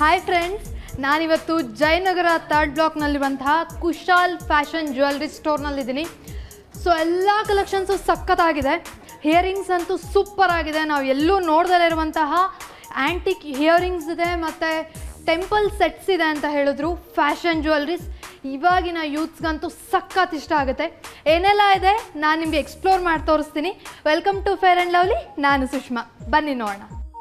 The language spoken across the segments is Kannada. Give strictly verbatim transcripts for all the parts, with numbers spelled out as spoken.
ಹಾಯ್ ಫ್ರೆಂಡ್ಸ್, ನಾನಿವತ್ತು ಜಯನಗರ ಥರ್ಡ್ ಬ್ಲಾಕ್ನಲ್ಲಿರುವಂತಹ ಕುಶಾಲ್ ಫ್ಯಾಷನ್ ಜ್ಯುವೆಲ್ರಿ ಸ್ಟೋರ್ನಲ್ಲಿದ್ದೀನಿ. ಸೊ ಎಲ್ಲ ಕಲೆಕ್ಷನ್ಸು ಸಖತ್ತಾಗಿದೆ. ಹಿಯರಿಂಗ್ಸ್ ಅಂತೂ ಸೂಪರ್ ಆಗಿದೆ. ನಾವು ಎಲ್ಲೂ ನೋಡ್ದಲೇ ಇರುವಂತಹ ಆ್ಯಂಟಿಕ್ ಹಿಯರಿಂಗ್ಸ್ ಇದೆ ಮತ್ತು ಟೆಂಪಲ್ ಸೆಟ್ಸ್ ಇದೆ ಅಂತ ಹೇಳಿದ್ರು. ಫ್ಯಾಷನ್ ಜ್ಯುವೆಲ್ರೀಸ್ ಇವಾಗಿನ ಯೂತ್ಸ್ಗಂತೂ ಸಖತ್ ಇಷ್ಟ ಆಗುತ್ತೆ. ಏನೆಲ್ಲ ಇದೆ ನಾನು ನಿಮಗೆ ಎಕ್ಸ್ಪ್ಲೋರ್ ಮಾಡಿ ತೋರಿಸ್ತೀನಿ. Welcome to Fair and Lovely. ನಾನು ಸುಷ್ಮಾ. ಬನ್ನಿ ನೋಡೋಣ.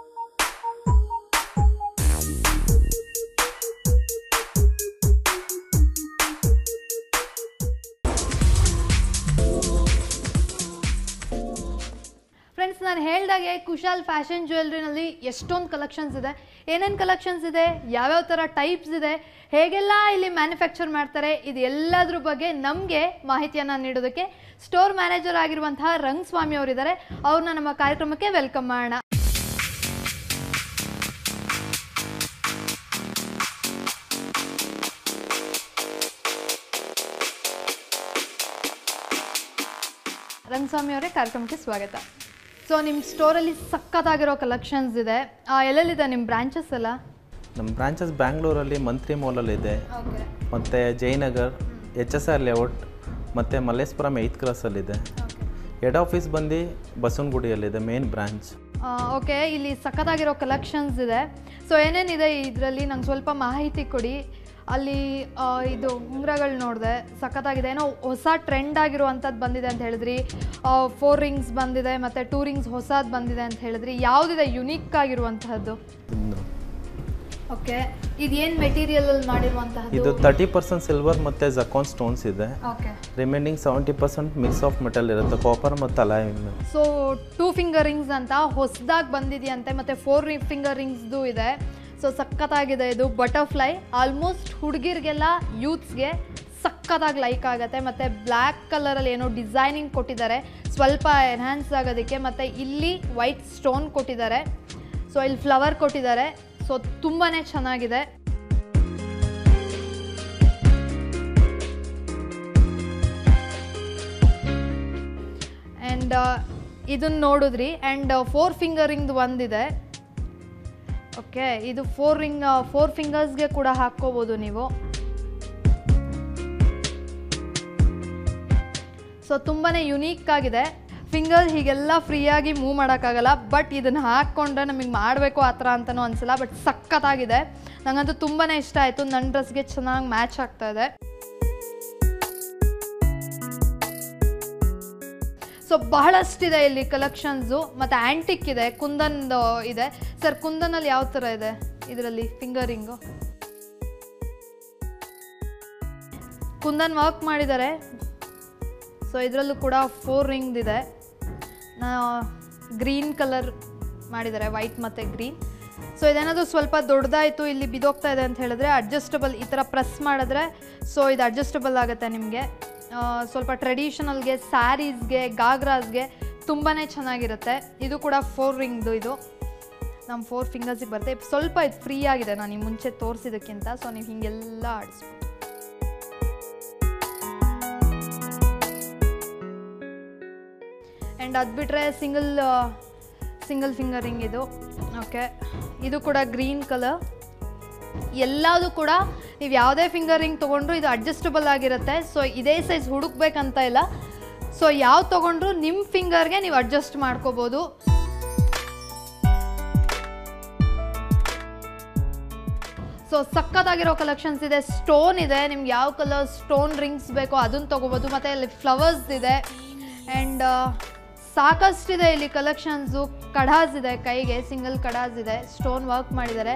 ಫ್ರೆಂಡ್ಸ್, ನಾನು ಹೇಳಿದಾಗೆ ಕುಶಾಲ್ ಫ್ಯಾಷನ್ ಜ್ಯುವೆಲ್ರಿನಲ್ಲಿ ಎಷ್ಟೊಂದು ಕಲೆಕ್ಷನ್ಸ್ ಇದೆ. ಏನೇನು ಕಲೆಕ್ಷನ್ಸ್ ಇದೆ, ಯಾವ್ಯಾವ ಥರ ಟೈಪ್ಸ್ ಇದೆ, ಹೇಗೆಲ್ಲ ಇಲ್ಲಿ ಮ್ಯಾನುಫ್ಯಾಕ್ಚರ್ ಮಾಡ್ತಾರೆ, ಇದು ಎಲ್ಲದ್ರ ಬಗ್ಗೆ ನಮಗೆ ಮಾಹಿತಿಯನ್ನು ನೀಡೋದಕ್ಕೆ ಸ್ಟೋರ್ ಮ್ಯಾನೇಜರ್ ಆಗಿರುವಂತಹ ರಂಗಸ್ವಾಮಿ ಅವರಿದ್ದಾರೆ. ಅವ್ರನ್ನ ನಮ್ಮ ಕಾರ್ಯಕ್ರಮಕ್ಕೆ ವೆಲ್ಕಮ್ ಮಾಡೋಣ. ರಂಗಸ್ವಾಮಿ ಅವರೇ, ಕಾರ್ಯಕ್ರಮಕ್ಕೆ ಸ್ವಾಗತ. ಸೊ ನಿಮ್ಮ ಸ್ಟೋರಲ್ಲಿ ಸಖತ್ತಾಗಿರೋ ಕಲೆಕ್ಷನ್ಸ್ ಇದೆ. ಎಲ್ಲೆಲ್ಲಿದೆ ನಿಮ್ಮ ಬ್ರಾಂಚಸ್ ಎಲ್ಲ? ನಮ್ಮ ಬ್ರಾಂಚಸ್ ಬ್ಯಾಂಗ್ಳೂರಲ್ಲಿ ಮಂತ್ರಿ ಮಾಲಲ್ಲಿದೆ, ಮತ್ತು Jayanagar, H S R layout ಮತ್ತು ಮಲ್ಲೇಶ್ವರಂ ಏಯ್ತ್ ಕ್ರಾಸಲ್ಲಿದೆ. ಹೆಡ್ ಆಫೀಸ್ ಬಂದು ಬಸವನಗುಡಿಯಲ್ಲಿದೆ, ಮೇನ್ ಬ್ರಾಂಚ್. ಓಕೆ, ಇಲ್ಲಿ ಸಖತ್ತಾಗಿರೋ ಕಲೆಕ್ಷನ್ಸ್ ಇದೆ. ಸೊ ಏನೇನಿದೆ ಇದರಲ್ಲಿ ನಂಗೆ ಸ್ವಲ್ಪ ಮಾಹಿತಿ ಕೊಡಿ. ಅಲ್ಲಿ ಇದು ಉಂಗುರಗಳು ನೋಡಿದೆ, ಸಖತ್ತಾಗಿದೆ. ಏನೋ ಹೊಸ ಟ್ರೆಂಡ್ ಆಗಿರುವಂಥದ್ದು ಬಂದಿದೆ ಅಂತ ಹೇಳಿದ್ರಿ. ಫೋರ್ ರಿಂಗ್ಸ್ ಬಂದಿದೆ ಮತ್ತು ಟೂ ರಿಂಗ್ಸ್ ಹೊಸದು ಬಂದಿದೆ ಅಂತ ಹೇಳಿದ್ರಿ. ಯಾವುದಿದೆ ಯುನೀಕ್ ಆಗಿರುವಂತಹದ್ದು? ಓಕೆ, ಇದೇನು ಮೆಟೀರಿಯಲಲ್ಲಿ ಮಾಡಿರುವಂತಹದ್ದು? ಇದು ತರ್ಟಿ ಪರ್ಸೆಂಟ್ ಸಿಲ್ವರ್ ಮತ್ತು ಜಕಾನ್ ಸ್ಟೋನ್ಸ್ ಇದೆ. Okay, remaining seventy percent mix of metal ಇರುತ್ತೆ, ಕಾಪರ್ ಮತ್ತು alloy. So two finger rings ಅಂತ ಹೊಸದಾಗಿ ಬಂದಿದೆಯಂತೆ, ಮತ್ತು ಫೋರ್ ಫಿಂಗರ್ ರಿಂಗ್ಸ್ದು ಇದೆ. ಸೊ ಸಖತ್ತಾಗಿದೆ. ಇದು ಬಟರ್ಫ್ಲೈ ಆಲ್ಮೋಸ್ಟ್ ಹುಡುಗಿರಿಗೆಲ್ಲ ಯೂತ್ಸ್ಗೆ ಸಖತ್ತಾಗಿ ಲೈಕ್ ಆಗುತ್ತೆ. ಮತ್ತು ಬ್ಲ್ಯಾಕ್ ಕಲರಲ್ಲಿ ಏನೋ ಡಿಸೈನಿಂಗ್ ಕೊಟ್ಟಿದ್ದಾರೆ ಸ್ವಲ್ಪ ಎನ್ಹ್ಯಾನ್ಸ್ ಆಗೋದಕ್ಕೆ. ಮತ್ತು ಇಲ್ಲಿ ವೈಟ್ ಸ್ಟೋನ್ ಕೊಟ್ಟಿದ್ದಾರೆ. ಸೊ ಇಲ್ಲಿ ಫ್ಲವರ್ ಕೊಟ್ಟಿದ್ದಾರೆ. ಸೊ ತುಂಬಾ ಚೆನ್ನಾಗಿದೆ. ಆ್ಯಂಡ್ ಇದನ್ನು ನೋಡಿದ್ರಿ. ಆ್ಯಂಡ್ ಫೋರ್ ಫಿಂಗರಿಂಗ್ದು ಒಂದಿದೆ. ಓಕೆ, ಇದು ಫೋರ್ ರಿಂಗ್ ಫೋರ್ ಫಿಂಗರ್ಸ್ಗೆ ಕೂಡ ಹಾಕ್ಕೋಬೋದು ನೀವು. ಸೊ ತುಂಬಾ ಯುನೀಕ್ ಆಗಿದೆ. ಫಿಂಗರ್ ಹೀಗೆಲ್ಲ ಫ್ರೀಯಾಗಿ ಮೂವ್ ಮಾಡೋಕ್ಕಾಗಲ್ಲ, ಬಟ್ ಇದನ್ನು ಹಾಕ್ಕೊಂಡ್ರೆ ನಮಗೆ ಮಾಡಬೇಕು ಆ ಥರ ಅಂತಲೂ ಅನಿಸಲ್ಲ. ಬಟ್ ಸಖತ್ತಾಗಿದೆ. ನನಗಂತೂ ತುಂಬಾ ಇಷ್ಟ ಆಯಿತು. ನನ್ನ ಡ್ರೆಸ್ಗೆ ಚೆನ್ನಾಗಿ ಮ್ಯಾಚ್ ಆಗ್ತಾ ಇದೆ. ಸೊ ಬಹಳಷ್ಟಿದೆ ಇಲ್ಲಿ ಕಲೆಕ್ಷನ್ಸು. ಮತ್ತು ಆ್ಯಂಟಿಕ್ ಇದೆ, ಕುಂದನ್ ಇದೆ. ಸರ್, ಕುಂದನಲ್ಲಿ ಯಾವ ಥರ ಇದೆ ಇದರಲ್ಲಿ ಫಿಂಗರಿಂಗು? ಕುಂದನ್ ವರ್ಕ್ ಮಾಡಿದ್ದಾರೆ. ಸೊ ಇದರಲ್ಲೂ ಕೂಡ ಫೋರ್ ರಿಂಗ್ ಇದೆ. ಗ್ರೀನ್ ಕಲರ್ ಮಾಡಿದ್ದಾರೆ, ವೈಟ್ ಮತ್ತು ಗ್ರೀನ್. ಸೊ ಇದೇನಾದರೂ ಸ್ವಲ್ಪ ದೊಡ್ಡದಾಯಿತು, ಇಲ್ಲಿ ಬಿದೋಗ್ತಾ ಇದೆ ಅಂತ ಹೇಳಿದ್ರೆ ಅಡ್ಜಸ್ಟಬಲ್, ಈ ಥರ ಪ್ರೆಸ್ ಮಾಡಿದ್ರೆ ಸೊ ಇದು ಅಡ್ಜಸ್ಟಬಲ್ ಆಗುತ್ತೆ ನಿಮಗೆ. ಸ್ವಲ್ಪ ಟ್ರೆಡಿಷನಲ್ಗೆ, ಸ್ಯಾರೀಸ್ಗೆ, ಗಾಗ್ರಾಸ್ಗೆ ತುಂಬಾ ಚೆನ್ನಾಗಿರುತ್ತೆ. ಇದು ಕೂಡ ಫೋರ್ ರಿಂಗ್ದು. ಇದು ನಮ್ಮ ಫೋರ್ ಫಿಂಗರ್ಸಿಗೆ ಬರುತ್ತೆ. ಸ್ವಲ್ಪ ಇದು ಫ್ರೀ ಆಗಿದೆ ನಾನು ಈ ಮುಂಚೆ ತೋರಿಸಿದ್ದಕ್ಕಿಂತ. ಸೊ ನೀವು ಹೀಗೆಲ್ಲ ಆಡಿಸ್ಬೋದು. ಆ್ಯಂಡ್ ಅದು ಬಿಟ್ಟರೆ ಸಿಂಗಲ್ ಸಿಂಗಲ್ ಫಿಂಗರಿಂಗ್ ಇದು. ಓಕೆ, ಇದು ಕೂಡ ಗ್ರೀನ್ ಕಲರ್. ಎಲ್ಲದೂ ಕೂಡ ನೀವು ಯಾವುದೇ ಫಿಂಗರಿಂಗ್ ತೊಗೊಂಡ್ರು ಇದು ಅಡ್ಜಸ್ಟಬಲ್ ಆಗಿರುತ್ತೆ. ಸೊ ಇದೇ ಸೈಜ್ ಹುಡುಕ್ಬೇಕಂತ ಇಲ್ಲ. ಸೊ ಯಾವ್ದು ತೊಗೊಂಡ್ರು ನಿಮ್ಮ ಫಿಂಗರ್ಗೆ ನೀವು ಅಡ್ಜಸ್ಟ್ ಮಾಡ್ಕೋಬೋದು. ಸೊ ಸಖತ್ತಾಗಿರೋ ಕಲೆಕ್ಷನ್ಸ್ ಇದೆ. ಸ್ಟೋನ್ ಇದೆ, ನಿಮ್ಗೆ ಯಾವ ಕಲರ್ ಸ್ಟೋನ್ ರಿಂಗ್ಸ್ ಬೇಕೋ ಅದನ್ನು ತೊಗೋಬೋದು. ಮತ್ತು ಇಲ್ಲಿ ಫ್ಲವರ್ಸ್ ಇದೆ. ಆ್ಯಂಡ್ ಸಾಕಷ್ಟಿದೆ ಇಲ್ಲಿ ಕಲೆಕ್ಷನ್ಸು. ಕಡಾಸ್ ಇದೆ, ಕೈಗೆ ಸಿಂಗಲ್ ಕಡಾಸ್ ಇದೆ, ಸ್ಟೋನ್ ವರ್ಕ್ ಮಾಡಿದ್ದಾರೆ.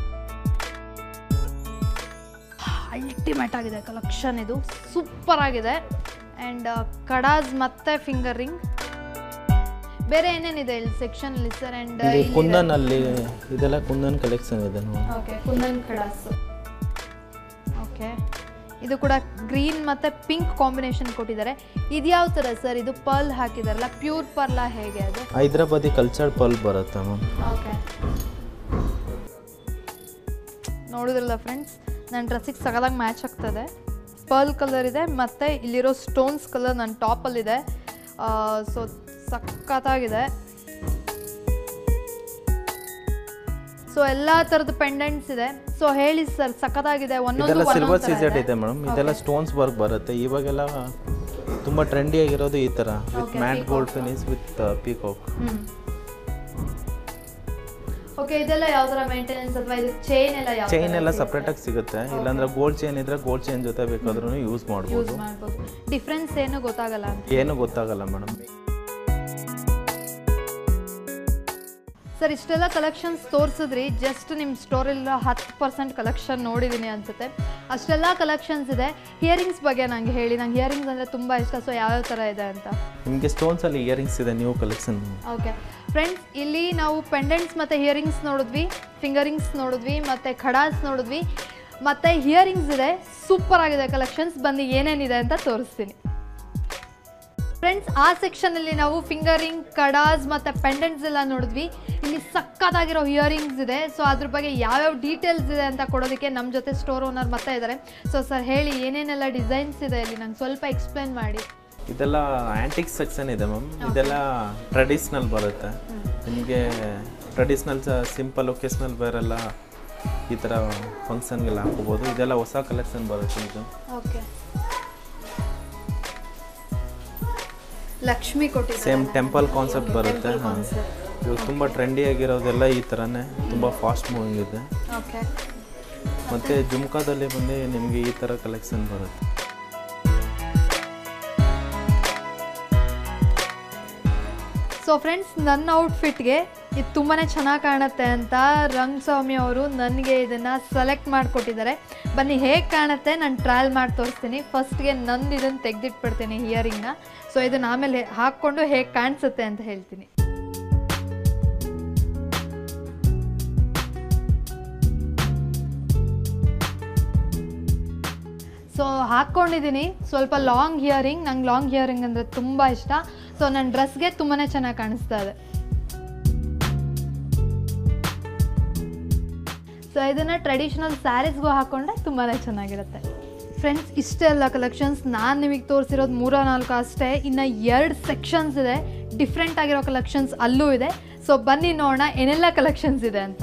ಅಲ್ಟಿಮೇಟ್ ಆಗಿದೆ ಕಲೆಕ್ಷನ್. ಇದು ಸೂಪರ್ ಆಗಿದೆ. ಆ್ಯಂಡ್ ಕಡಾಸ್ ಮತ್ತು ಫಿಂಗರ್ ರಿಂಗ್. ಬೇರೆ ಏನೇನಿದೆ ಇಲ್ಲಿ ಸೆಕ್ಷನ್ ಅಲ್ಲಿ ಸರ್? ಆ್ಯಂಡ್ ಕುಂದನ್ ಅಲ್ಲಿ ಇದೆಲ್ಲ ಕುಂದನ್ ಕಲೆಕ್ಷನ್ ಇದೆ. ಓಕೆ, ಕುಂದನ್ ಕಡಾಸ್. ಓಕೆ, ಇದು ಕೂಡ ಗ್ರೀನ್ ಮತ್ತು ಪಿಂಕ್ ಕಾಂಬಿನೇಷನ್ ಕೊಟ್ಟಿದ್ದಾರೆ. ಇದು ಯಾವ ಥರ ಸರ್? ಇದು ಪರ್ಲ್ ಹಾಕಿದಾರಲ್ಲ, ಪ್ಯೂರ್ ಪರ್ಲಾ ಹೇಗೆ ಅದು? ಹೈದ್ರಾಬಾದಿ ಕಲ್ಚರ್ಡ್ ಪರ್ಲ್ ಬರುತ್ತೆ ಮ್ಯಾಮ್. ಓಕೆ, ನೋಡಿದ್ರಲ್ಲ ಫ್ರೆಂಡ್ಸ್, ನನ್ನ ಡ್ರೆಸ್ಸಿಗೆ ಸಗದಾಗಿ ಮ್ಯಾಚ್ ಆಗ್ತದೆ. ಪರ್ಲ್ ಕಲರ್ ಇದೆ ಮತ್ತು ಇಲ್ಲಿರೋ ಸ್ಟೋನ್ಸ್ ಕಲರ್ ನನ್ನ ಟಾಪಲ್ಲಿದೆ. ಸೊ ಸಖತ್ತಾಗಿದೆ. ಸೊ ಎಲ್ಲ ಥರದ ಪೆಂಡೆಂಟ್ಸ್ ಇದೆ. ಸೊ ಹೇಳಿ ಸರ್, ಸಖತ್ತಾಗಿದೆ. ಇದೆಲ್ಲ ಸಿಲ್ವರ್ ಸೀಸೆಡ್ ಇದೆ ಮೇಡಮ್. ಇದೆಲ್ಲ ಸ್ಟೋನ್ಸ್ ವರ್ಕ್ ಬರುತ್ತೆ. ಇವಾಗೆಲ್ಲ ತುಂಬ ಟ್ರೆಂಡಿ ಆಗಿರೋದು ಈ ಥರ with matte gold finish with peacock. Okay, ಇದೆಲ್ಲ ಯಾವ ಥರ ಮೇಂಟೆನೆನ್ಸ್ ಅಥವಾ ಇದು ಚೈನ್ ಎಲ್ಲ ಯಾವ ಚೈನ್ ಎಲ್ಲ ಸಪ್ರೇಟಾಗಿ ಸಿಗುತ್ತೆ. ಇಲ್ಲಾಂದ್ರೆ ಗೋಲ್ಡ್ ಚೈನ್ ಇದ್ರೆ ಗೋಲ್ಡ್ ಚೈನ್ ಜೊತೆ ಬೇಕಾದ್ರೂ ಯೂಸ್ ಮಾಡ್ಬೋದು. ಡಿಫ್ರೆನ್ಸ್ ಏನು ಗೊತ್ತಾಗಲ್ಲ ಅಂತ? ಏನು ಗೊತ್ತಾಗಲ್ಲ ಮೇಡಮ್. ಸರ್, ಇಷ್ಟೆಲ್ಲ ಕಲೆಕ್ಷನ್ಸ್ ತೋರಿಸಿದ್ರಿ. ಜಸ್ಟ್ ನಿಮ್ಮ ಸ್ಟೋರೆಲ್ಲ ಹತ್ತು ಪರ್ಸೆಂಟ್ ಕಲೆಕ್ಷನ್ ನೋಡಿದ್ದೀನಿ ಅನಿಸುತ್ತೆ. ಅಷ್ಟೆಲ್ಲ ಕಲೆಕ್ಷನ್ಸ್ ಇದೆ. ಹಿಯರಿಂಗ್ಸ್ ಬಗ್ಗೆ ನಂಗೆ ಹೇಳಿ. ನಂಗೆ ಹಿಯರಿಂಗ್ಸ್ ಅಂದರೆ ತುಂಬ ಇಷ್ಟ. ಸೊ ಯಾವ್ಯಾವ ಥರ ಇದೆ ಅಂತ? ನಿಮಗೆ ಸ್ಟೋನ್ಸಲ್ಲಿ ಇಯರಿಂಗ್ಸ್ ಇದೆ, ನ್ಯೂ ಕಲೆಕ್ಷನ್. ಓಕೆ ಫ್ರೆಂಡ್ಸ್, ಇಲ್ಲಿ ನಾವು ಪೆಂಡೆಂಟ್ಸ್ ಮತ್ತು ಹಿಯರಿಂಗ್ಸ್ ನೋಡಿದ್ವಿ, ಫಿಂಗರಿಂಗ್ಸ್ ನೋಡಿದ್ವಿ, ಮತ್ತು ಖಡಾಸ್ ನೋಡಿದ್ವಿ, ಮತ್ತು ಹಿಯರಿಂಗ್ಸ್ ಇದೆ. ಸೂಪರ್ ಆಗಿದೆ ಕಲೆಕ್ಷನ್ಸ್. ಬನ್ನಿ ಏನೇನಿದೆ ಅಂತ ತೋರಿಸ್ತೀನಿ. ಫ್ರೆಂಡ್ಸ್, ಆ ಸೆಕ್ಷನಲ್ಲಿ ನಾವು ಫಿಂಗರಿಂಗ್, ಕಡಾಸ್ ಮತ್ತು ಪೆಂಡೆಂಟ್ಸ್ ಎಲ್ಲ ನೋಡಿದ್ವಿ. ಇಲ್ಲಿ ಸಕ್ಕತ್ತಾಗಿರೋ ಹಿಯರಿಂಗ್ಸ್ ಇದೆ. ಸೊ ಅದ್ರ ಬಗ್ಗೆ ಯಾವ್ಯಾವ ಡೀಟೇಲ್ಸ್ ಇದೆ ಅಂತ ಕೊಡೋದಕ್ಕೆ ನಮ್ಮ ಜೊತೆ ಸ್ಟೋರ್ ಓನರ್ ಮತ್ತೆ ಇದ್ದಾರೆ. ಸೊ ಸರ್ ಹೇಳಿ, ಏನೇನೆಲ್ಲ ಡಿಸೈನ್ಸ್ ಇದೆ ಇಲ್ಲಿ, ನಂಗೆ ಸ್ವಲ್ಪ ಎಕ್ಸ್ಪ್ಲೇನ್ ಮಾಡಿ. ಇದೆಲ್ಲ ಆ್ಯಂಟಿಕ್ ಸೆಕ್ಷನ್ ಇದೆ ಮ್ಯಾಮ್. ಇದೆಲ್ಲ ಟ್ರೆಡಿಷ್ನಲ್ ಬರುತ್ತೆ. ನಿಮಗೆ ಟ್ರೆಡಿಷ್ನಲ್ ಸಿಂಪಲ್ ಒಕೇಶ್ನಲ್ ಬೇರೆಲ್ಲ ಈ ಥರ ಫಂಕ್ಷನ್ಗೆಲ್ಲ ಹಾಕೋಬೋದು. ಇದೆಲ್ಲ ಹೊಸ ಕಲೆಕ್ಷನ್ ಬರುತ್ತೆ. ಇದು ಓಕೆ, ಲಕ್ಷ್ಮಿ ಕೊಟ್ಟಿದ್ದಾರೆ. ಸೇಮ್ ಟೆಂಪಲ್ ಕಾನ್ಸೆಪ್ಟ್ ಬರುತ್ತೆ. ಹಾಂ, ಇವಾಗ ತುಂಬ ಟ್ರೆಂಡಿ ಆಗಿರೋದೆಲ್ಲ ಈ ಥರನೇ ತುಂಬ ಫಾಸ್ಟ್ ಮೂವಿಂಗ್ ಇದೆ. ಓಕೆ, ಮತ್ತು ಜುಮ್ಕಾದಲ್ಲಿ ಬಂದು ನಿಮಗೆ ಈ ಥರ ಕಲೆಕ್ಷನ್ ಬರುತ್ತೆ. ಸೊ ಫ್ರೆಂಡ್ಸ್, ನನ್ನ ಔಟ್ಫಿಟ್ಗೆ ಇದು ತುಂಬಾ ಚೆನ್ನಾಗಿ ಕಾಣುತ್ತೆ ಅಂತ ರಂಗಸ್ವಾಮಿ ಅವರು ನನಗೆ ಇದನ್ನು ಸೆಲೆಕ್ಟ್ ಮಾಡಿಕೊಟ್ಟಿದ್ದಾರೆ. ಬನ್ನಿ ಹೇಗೆ ಕಾಣುತ್ತೆ ನಾನು ಟ್ರಯಲ್ ಮಾಡಿ ತೋರಿಸ್ತೀನಿ. ಫಸ್ಟ್ಗೆ ನಂದು ಇದನ್ನು ತೆಗೆದಿಟ್ಬಿಡ್ತೀನಿ ಹಿಯರಿಂಗ್ನ. ಸೊ ಇದನ್ನು ಆಮೇಲೆ ಹಾಕ್ಕೊಂಡು ಹೇಗೆ ಕಾಣಿಸುತ್ತೆ ಅಂತ ಹೇಳ್ತೀನಿ. ಸೊ ಹಾಕ್ಕೊಂಡಿದ್ದೀನಿ ಸ್ವಲ್ಪ ಲಾಂಗ್ ಹಿಯರಿಂಗ್. ನಂಗೆ ಲಾಂಗ್ ಹಿಯರಿಂಗ್ ಅಂದರೆ ತುಂಬ ಇಷ್ಟ. ಸೊ ನನ್ನ ಡ್ರೆಸ್ಗೆ ತುಂಬಾ ಚೆನ್ನಾಗಿ ಕಾಣಿಸ್ತಾ ಇದೆ. ಸೊ ಇದನ್ನು ಟ್ರೆಡಿಷ್ನಲ್ ಸ್ಯಾರೀಸ್ಗೂ ಹಾಕ್ಕೊಂಡ್ರೆ ತುಂಬಾ ಚೆನ್ನಾಗಿರುತ್ತೆ. ಫ್ರೆಂಡ್ಸ್, ಇಷ್ಟೆಲ್ಲ ಕಲೆಕ್ಷನ್ಸ್ ನಾನು ನಿಮಗೆ ತೋರಿಸಿರೋದು ಮೂರ ನಾಲ್ಕು ಅಷ್ಟೇ. ಇನ್ನು ಎರಡು ಸೆಕ್ಷನ್ಸ್ ಇದೆ, ಡಿಫ್ರೆಂಟ್ ಆಗಿರೋ ಕಲೆಕ್ಷನ್ಸ್ ಅಲ್ಲೂ ಇದೆ. ಸೊ ಬನ್ನಿ ನೋಡೋಣ ಏನೆಲ್ಲ ಕಲೆಕ್ಷನ್ಸ್ ಇದೆ ಅಂತ.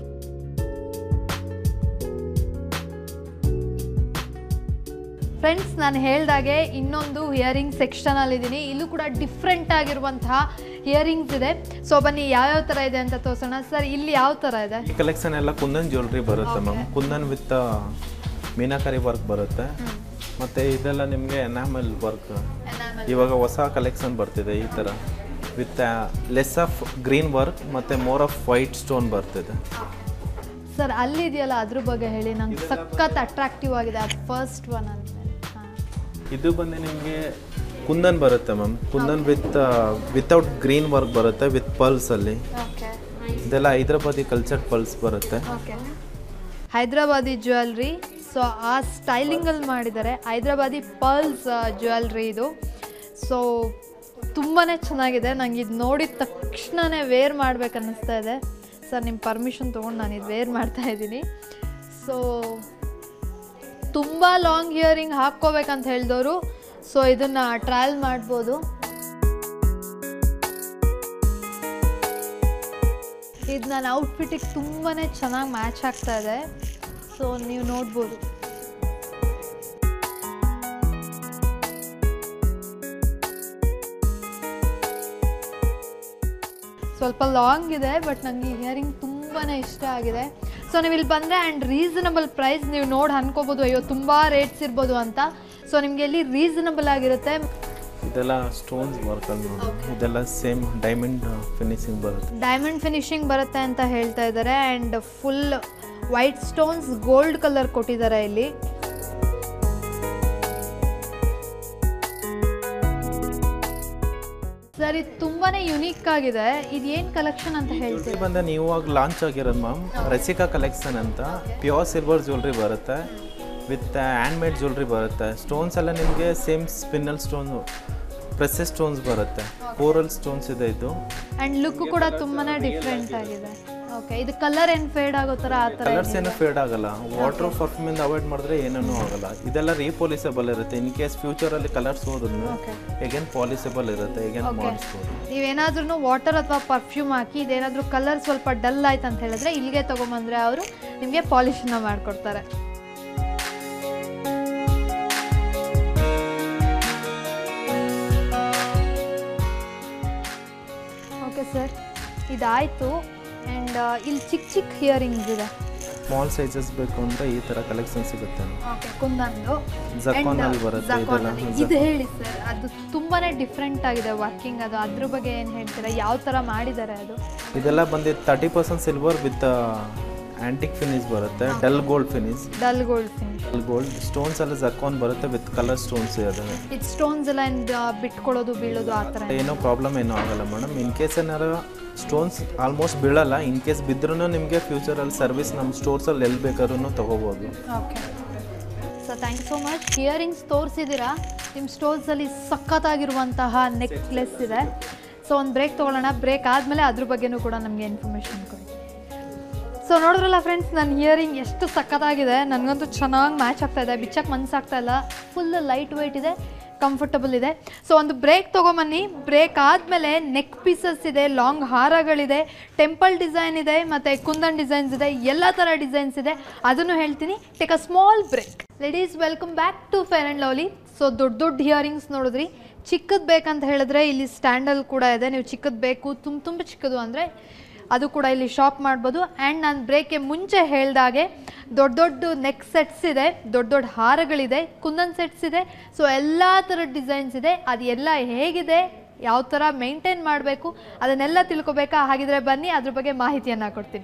ಫ್ರೆಂಡ್ಸ್, ನಾನು ಹೇಳ್ದಾಗೆ ಇನ್ನೊಂದು ಹಿಯರಿಂಗ್ ಸೆಕ್ಷನಲ್ಲಿದ್ದೀನಿ. ಇಲ್ಲೂ ಕೂಡ ಡಿಫ್ರೆಂಟ್ ಆಗಿರುವಂತಹ ಹಿಯರಿಂಗ್ಸ್ ಇದೆ. ಸೊ ಬನ್ನಿ ಯಾವ್ಯಾವ ಥರ ಇದೆ ಅಂತ ತೋರಿಸೋಣ. ಸರ್, ಇಲ್ಲಿ ಯಾವ ಥರ ಇದೆ? ಈ ಕಲೆಕ್ಷನ್ ಎಲ್ಲ ಕುಂದನ್ ಜ್ಯುವೆಲ್ರಿ ಬರುತ್ತೆ ma'am. Kundan with meenakari work ಬರುತ್ತೆ. ಮತ್ತು ಇದೆಲ್ಲ ನಿಮಗೆ ಎನಾಮಲ್ ವರ್ಕ್. ಇವಾಗ ಹೊಸ ಕಲೆಕ್ಷನ್ ಬರ್ತಿದೆ ಈ ಥರ with less of green work ಮತ್ತು ಮೋರ್ ಆಫ್ ವೈಟ್ ಸ್ಟೋನ್ ಬರ್ತಿದೆ. ಸರ್, ಅಲ್ಲಿದೆಯಲ್ಲ ಅದ್ರ ಬಗ್ಗೆ ಹೇಳಿ. ನಂಗೆ ಸಖತ್ ಅಟ್ರಾಕ್ಟಿವ್ ಆಗಿದೆ ಅದು ಫಸ್ಟ್ ಒನ್ ಅಂತ. ಇದು ಬಂದು ನಿಮಗೆ ಕುಂದನ್ ಬರುತ್ತೆ ma'am. Kundan with without green work ಬರುತ್ತೆ ವಿತ್ ಪಲ್ಸ್ ಅಲ್ಲಿ. ಇದೆಲ್ಲ ಹೈದ್ರಾಬಾದಿ ಕಲ್ಚರ್ಡ್ ಪಲ್ಸ್ ಬರುತ್ತೆ. ಹೈದ್ರಾಬಾದಿ ಜ್ಯುವೆಲ್ರಿ. ಸೊ ಆ ಸ್ಟೈಲಿಂಗಲ್ಲಿ ಮಾಡಿದ್ದಾರೆ. ಹೈದ್ರಾಬಾದಿ ಪರ್ಲ್ಸ್ ಜ್ಯುವೆಲ್ರಿ ಇದು. ಸೊ ತುಂಬಾ ಚೆನ್ನಾಗಿದೆ. ನಂಗೆ ಇದು ನೋಡಿದ ತಕ್ಷಣವೇ ವೇರ್ ಮಾಡ್ಬೇಕು ಅನ್ನಿಸ್ತಾ ಇದೆ. ಸರ್, ನಿಮ್ಮ ಪರ್ಮಿಷನ್ ತೊಗೊಂಡು ನಾನು ಇದು ವೇರ್ ಮಾಡ್ತಾ ಇದ್ದೀನಿ. ಸೊ ತುಂಬ ಲಾಂಗ್ ಹಿಯರಿಂಗ್ ಹಾಕ್ಕೋಬೇಕಂತ ಹೇಳಿದವರು ಸೊ ಇದನ್ನು ಟ್ರಯಲ್ ಮಾಡ್ಬೋದು. ಇದು ನನ್ನ ಔಟ್ಫಿಟ್ಟಿಗೆ ತುಂಬಾ ಚೆನ್ನಾಗಿ ಮ್ಯಾಚ್ ಆಗ್ತಾ ಇದೆ. ಸೊ ನೀವು ನೋಡ್ಬೋದು. ಸ್ವಲ್ಪ ಲಾಂಗ್ ಇದೆ, ಬಟ್ ನನಗೆ ಈ ಹಿಯರಿಂಗ್ ತುಂಬಾ ಇಷ್ಟ ಆಗಿದೆ. ಸೊ ನೀವು ಇಲ್ಲಿ ಬಂದರೆ ಆ್ಯಂಡ್ ರೀಸನಬಲ್ ಪ್ರೈಸ್ ನೀವು ನೋಡಿ ಅನ್ಕೋಬೋದು, ಅಯ್ಯೋ ತುಂಬ ರೇಟ್ಸ್ ಇರ್ಬೋದು ಅಂತ. ಸೊ ನಿಮಗೆ ಇಲ್ಲಿ ರೀಸನಬಲ್ ಆಗಿರುತ್ತೆ. ಇದೆಲ್ಲ ಸ್ಟೋನ್ಸ್ ವರ್ಕ್ ಅಲ್ಲಿ ನೋಡಿ. ಇದೆಲ್ಲ ಸೇಮ್ ಡೈಮಂಡ್ ಫಿನಿಶಿಂಗ್ ಬರುತ್ತೆ. ಡೈಮಂಡ್ ಫಿನಿಶಿಂಗ್ ಬರುತ್ತೆ ಅಂತ ಹೇಳ್ತಾ ಇದ್ದಾರೆ. And full white stones gold colour ಕೊಟ್ಟಿದ್ದಾರೆ ಇಲ್ಲಿ. ಸರ್, ಇದು ತುಂಬಾನೇ ಯುನೀಕ್ ಆಗಿದೆ. ಇದು ಏನು ಕಲೆಕ್ಷನ್ ಅಂತ ಹೇಳ್ತೀವಿ? ಬಂದ ನೀವು ಆಗ ಲಾಂಚ್ ಆಗಿರೋದು ಮ್ಯಾಮ್ ರಸಿಕಾ ಕಲೆಕ್ಷನ್ ಅಂತ. ಪ್ಯೂರ್ ಸಿಲ್ವರ್ ಜ್ಯುವೆಲ್ರಿ ಬರುತ್ತೆ ವಿತ್ ಹ್ಯಾಂಡ್ ಮೇಡ್ ಜ್ಯುವೆಲ್ರಿ ಬರುತ್ತೆ. ಸ್ಟೋನ್ಸ್ ಎಲ್ಲ ನಿಮಗೆ same spinel stone, precious stones ಬರುತ್ತೆ. ಕೋರಲ್ ಸ್ಟೋನ್ಸ್ ಇದೆ ಇದು. ಆ್ಯಂಡ್ ಲುಕ್ ಕೂಡ ತುಂಬಾ ಡಿಫ್ರೆಂಟ್ ಆಗಿದೆ. ಓಕೆ, ಓಕೆ, ಇದು ಕಲರ್ ಏನು ಫೇಡ್ ಆಗೋ ಥರ ಆ ಥರ ಕಲರ್ಸ್ ಏನು ಫೇಡ್ ಆಗಲ್ಲ. ವಾಟರ್ ಪರ್ಫ್ಯೂಮಿಂದ ಅವಾಯ್ಡ್ ಮಾಡಿದ್ರೆ ಏನೂ ಆಗಲ್ಲ. ಇದೆಲ್ಲ ರೀಪಾಲಿಸಬಲ್ ಇರುತ್ತೆ. ಇನ್ ಕೇಸ್ ಫ್ಯೂಚರಲ್ಲಿ ಕಲರ್ಸ್ ಹೋದ್ರು ಹೇಗೇನು ಪಾಲಿಸಬಲ್ ಇರುತ್ತೆ, ಹೇಗೇನು ಮಾಡಿಸ್ಬೋದು. ನೀವೇನಾದ್ರೂ ವಾಟರ್ ಅಥವಾ ಪರ್ಫ್ಯೂಮ್ ಹಾಕಿ ಇದೇನಾದರೂ ಕಲರ್ ಸ್ವಲ್ಪ ಡಲ್ ಆಯ್ತು ಅಂತ ಹೇಳಿದ್ರೆ ಇಲ್ಲಿಗೆ ತೊಗೊಂಬಂದರೆ ಅವರು ನಿಮಗೆ ಪಾಲಿಶನ್ನ ಮಾಡಿಕೊಡ್ತಾರೆ. ಓಕೆ ಸರ್, ಇದಾಯಿತು. ಆ್ಯಂಡ್ ಇಲ್ಲಿ ಚಿಕ್ಕ ಚಿಕ್ಕ ಹಿಯರಿಂಗ್ಸ್ ಇದೆ. ಸ್ಮಾಲ್ ಸೈಜಸ್ ಬೇಕು ಅಂದರೆ ಈ ಥರ ಕಲೆಕ್ಷನ್ ಸಿಗುತ್ತೆ. ಓಕೆ, ಕುಂದನ್ದು ಜಕಾನಲ್ಲಿ ಬರುತ್ತೆ ಇದೆಲ್ಲ. ಇದು ಹೇಳಿ ಸರ್, ಅದು ತುಂಬಾ ಡಿಫ್ರೆಂಟ್ ಆಗಿದೆ ವರ್ಕಿಂಗ್. ಅದು ಅದ್ರ ಬಗ್ಗೆ ಏನು ಹೇಳ್ತೀರಾ, ಯಾವ ಥರ ಮಾಡಿದ್ದಾರೆ ಅದು? ಇದೆಲ್ಲ ಬಂದು thirty percent silver with antique finish ಬರುತ್ತೆ. Dull gold finish. Dull gold finish. Dull gold stones ಎಲ್ಲ ಜಕಾನ್ ಬರುತ್ತೆ ವಿತ್ ಕಲರ್ ಸ್ಟೋನ್ಸ್ ಇದೆ. ಇದು ಸ್ಟೋನ್ಸ್ ಎಲ್ಲ ಬಿಟ್ಕೊಳ್ಳೋದು ಬೀಳೋದು ಆ ಥರ ಏನೋ ಪ್ರಾಬ್ಲಮ್ ಏನೂ ಆಗಲ್ಲ ಮೇಡಮ್. ಇನ್ ಕೇಸ್ ಏನಾರು ಸ್ಟೋನ್ಸ್ ಆಲ್ಮೋಸ್ಟ್ ಬೀಳಲ್ಲ. ಇನ್ ಕೇಸ್ ಬಿದ್ರೂ ನಿಮಗೆ ಫ್ಯೂಚರಲ್ಲಿ ಸರ್ವಿಸ್ ನಮ್ಮ ಸ್ಟೋರ್ಸಲ್ಲಿ ಎಲ್ಲಿ ಬೇಕಾದ್ರೂ ತೊಗೋಬೋದು. Okay so thank you so much. Earrings ತೋರಿಸಿದ್ದೀರಾ, ನಿಮ್ಮ ಸ್ಟೋರ್ಸಲ್ಲಿ ಸಖತ್ತಾಗಿರುವಂತಹ ನೆಕ್ಲೆಸ್ ಇದೆ. ಸೊ ಒಂದು ಬ್ರೇಕ್ ತೊಗೊಳ್ಳೋಣ. ಬ್ರೇಕ್ ಆದಮೇಲೆ ಅದ್ರ ಬಗ್ಗೆನೂ ಕೂಡ ನಮಗೆ ಇನ್ಫಾರ್ಮೇಷನ್ ಕೊಡಿ. ಸೊ ನೋಡಿದ್ರಲ್ಲ ಫ್ರೆಂಡ್ಸ್, ನನ್ನ ಇಯರಿಂಗ್ ಎಷ್ಟು ಸಖತ್ತಾಗಿದೆ. ನನಗಂತೂ ಚೆನ್ನಾಗಿ ಮ್ಯಾಚ್ ಆಗ್ತಾಯಿದೆ, ಬಿಚ್ಚಕ್ಕೆ ಮನಸ್ಸಾಗ್ತಾ ಇಲ್ಲ. ಫುಲ್ ಲೈಟ್ ವೆಯ್ಟ್ ಇದೆ, ಕಂಫರ್ಟಬಲ್ ಇದೆ. ಸೊ ಒಂದು ಬ್ರೇಕ್ ತೊಗೊಂಬನ್ನಿ. ಬ್ರೇಕ್ ಆದಮೇಲೆ ನೆಕ್ ಪೀಸಸ್ ಇದೆ, ಲಾಂಗ್ ಹಾರಗಳಿದೆ, ಟೆಂಪಲ್ ಡಿಸೈನ್ ಇದೆ, ಮತ್ತು ಕುಂದನ್ ಡಿಸೈನ್ಸ್ ಇದೆ, ಎಲ್ಲ ಥರ ಡಿಸೈನ್ಸ್ ಇದೆ. ಅದನ್ನು ಹೇಳ್ತೀನಿ. Take a small break. Ladies, welcome back to Fair and Lovely. So ದೊಡ್ಡ ದೊಡ್ಡ ಇಯರಿಂಗ್ಸ್ ನೋಡಿದ್ರಿ. ಚಿಕ್ಕದು ಬೇಕಂತ ಹೇಳಿದ್ರೆ ಇಲ್ಲಿ ಸ್ಟ್ಯಾಂಡಲ್ಲಿ ಕೂಡ ಇದೆ. ನೀವು ಚಿಕ್ಕದು ಬೇಕು, ತುಂಬ ತುಂಬ ಚಿಕ್ಕದು ಅಂದರೆ ಅದು ಕೂಡ ಇಲ್ಲಿ ಶಾಪ್ ಮಾಡ್ಬೋದು. ಆ್ಯಂಡ್ ನಾನು ಬ್ರೇಕ್ಗೆ ಮುಂಚೆ ಹೇಳಿದಾಗೆ ದೊಡ್ಡ ದೊಡ್ಡ ನೆಕ್ ಸೆಟ್ಸ್ ಇದೆ, ದೊಡ್ಡ ದೊಡ್ಡ ಹಾರಗಳಿದೆ, ಕುಂದನ್ ಸೆಟ್ಸ್ ಇದೆ. ಸೊ ಎಲ್ಲ ಥರದ ಡಿಸೈನ್ಸ್ ಇದೆ. ಅದು ಎಲ್ಲ ಹೇಗಿದೆ, ಯಾವ ಥರ ಮೇಂಟೈನ್ ಮಾಡಬೇಕು ಅದನ್ನೆಲ್ಲ ತಿಳ್ಕೊಬೇಕಾ? ಹಾಗಿದ್ರೆ ಬನ್ನಿ, ಅದ್ರ ಬಗ್ಗೆ ಮಾಹಿತಿಯನ್ನು ಕೊಡ್ತೀನಿ.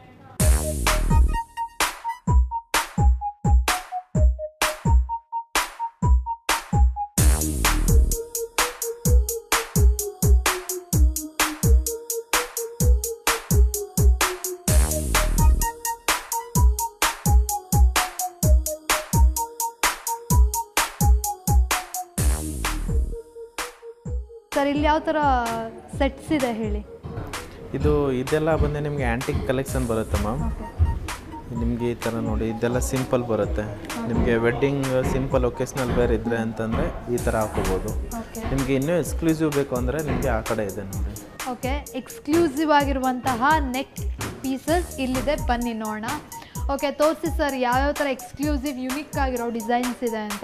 ಸರ್, ಇಲ್ಲಿ ಯಾವ ಥರ ಸೆಟ್ಸ್ ಇದೆ ಹೇಳಿ? ಇದು ಇದೆಲ್ಲ ಬಂದು ನಿಮಗೆ ಆ್ಯಂಟಿಕ್ ಕಲೆಕ್ಷನ್ ಬರುತ್ತೆ ಮ್ಯಾಮ್. ನಿಮಗೆ ಈ ಥರ ನೋಡಿ, ಇದೆಲ್ಲ ಸಿಂಪಲ್ ಬರುತ್ತೆ. ನಿಮಗೆ ವೆಡ್ಡಿಂಗ್ ಸಿಂಪಲ್ ಒಕೇಶ್ನಲ್ ವೇರ್ ಇದ್ದರೆ ಅಂತಂದರೆ ಈ ಥರ ಹಾಕೋಬೋದು. ನಿಮಗೆ ಇನ್ನೂ ಎಕ್ಸ್ಕ್ಲೂಸಿವ್ ಬೇಕು ಅಂದರೆ ನಿಮಗೆ ಆ ಕಡೆ ಇದೆ ನೋಡಿ. ಓಕೆ, ಎಕ್ಸ್ಕ್ಲೂಸಿವ್ ಆಗಿರುವಂತಹ ನೆಕ್ ಪೀಸಸ್ ಇಲ್ಲಿದೆ, ಬನ್ನಿ ನೋಡೋಣ. ಓಕೆ, ತೋರಿಸಿ ಸರ್, ಯಾವ್ಯಾವ ಥರ ಎಕ್ಸ್ಕ್ಲೂಸಿವ್ ಯುನಿಕ್ ಆಗಿರೋ ಡಿಸೈನ್ಸ್ ಇದೆ ಅಂತ.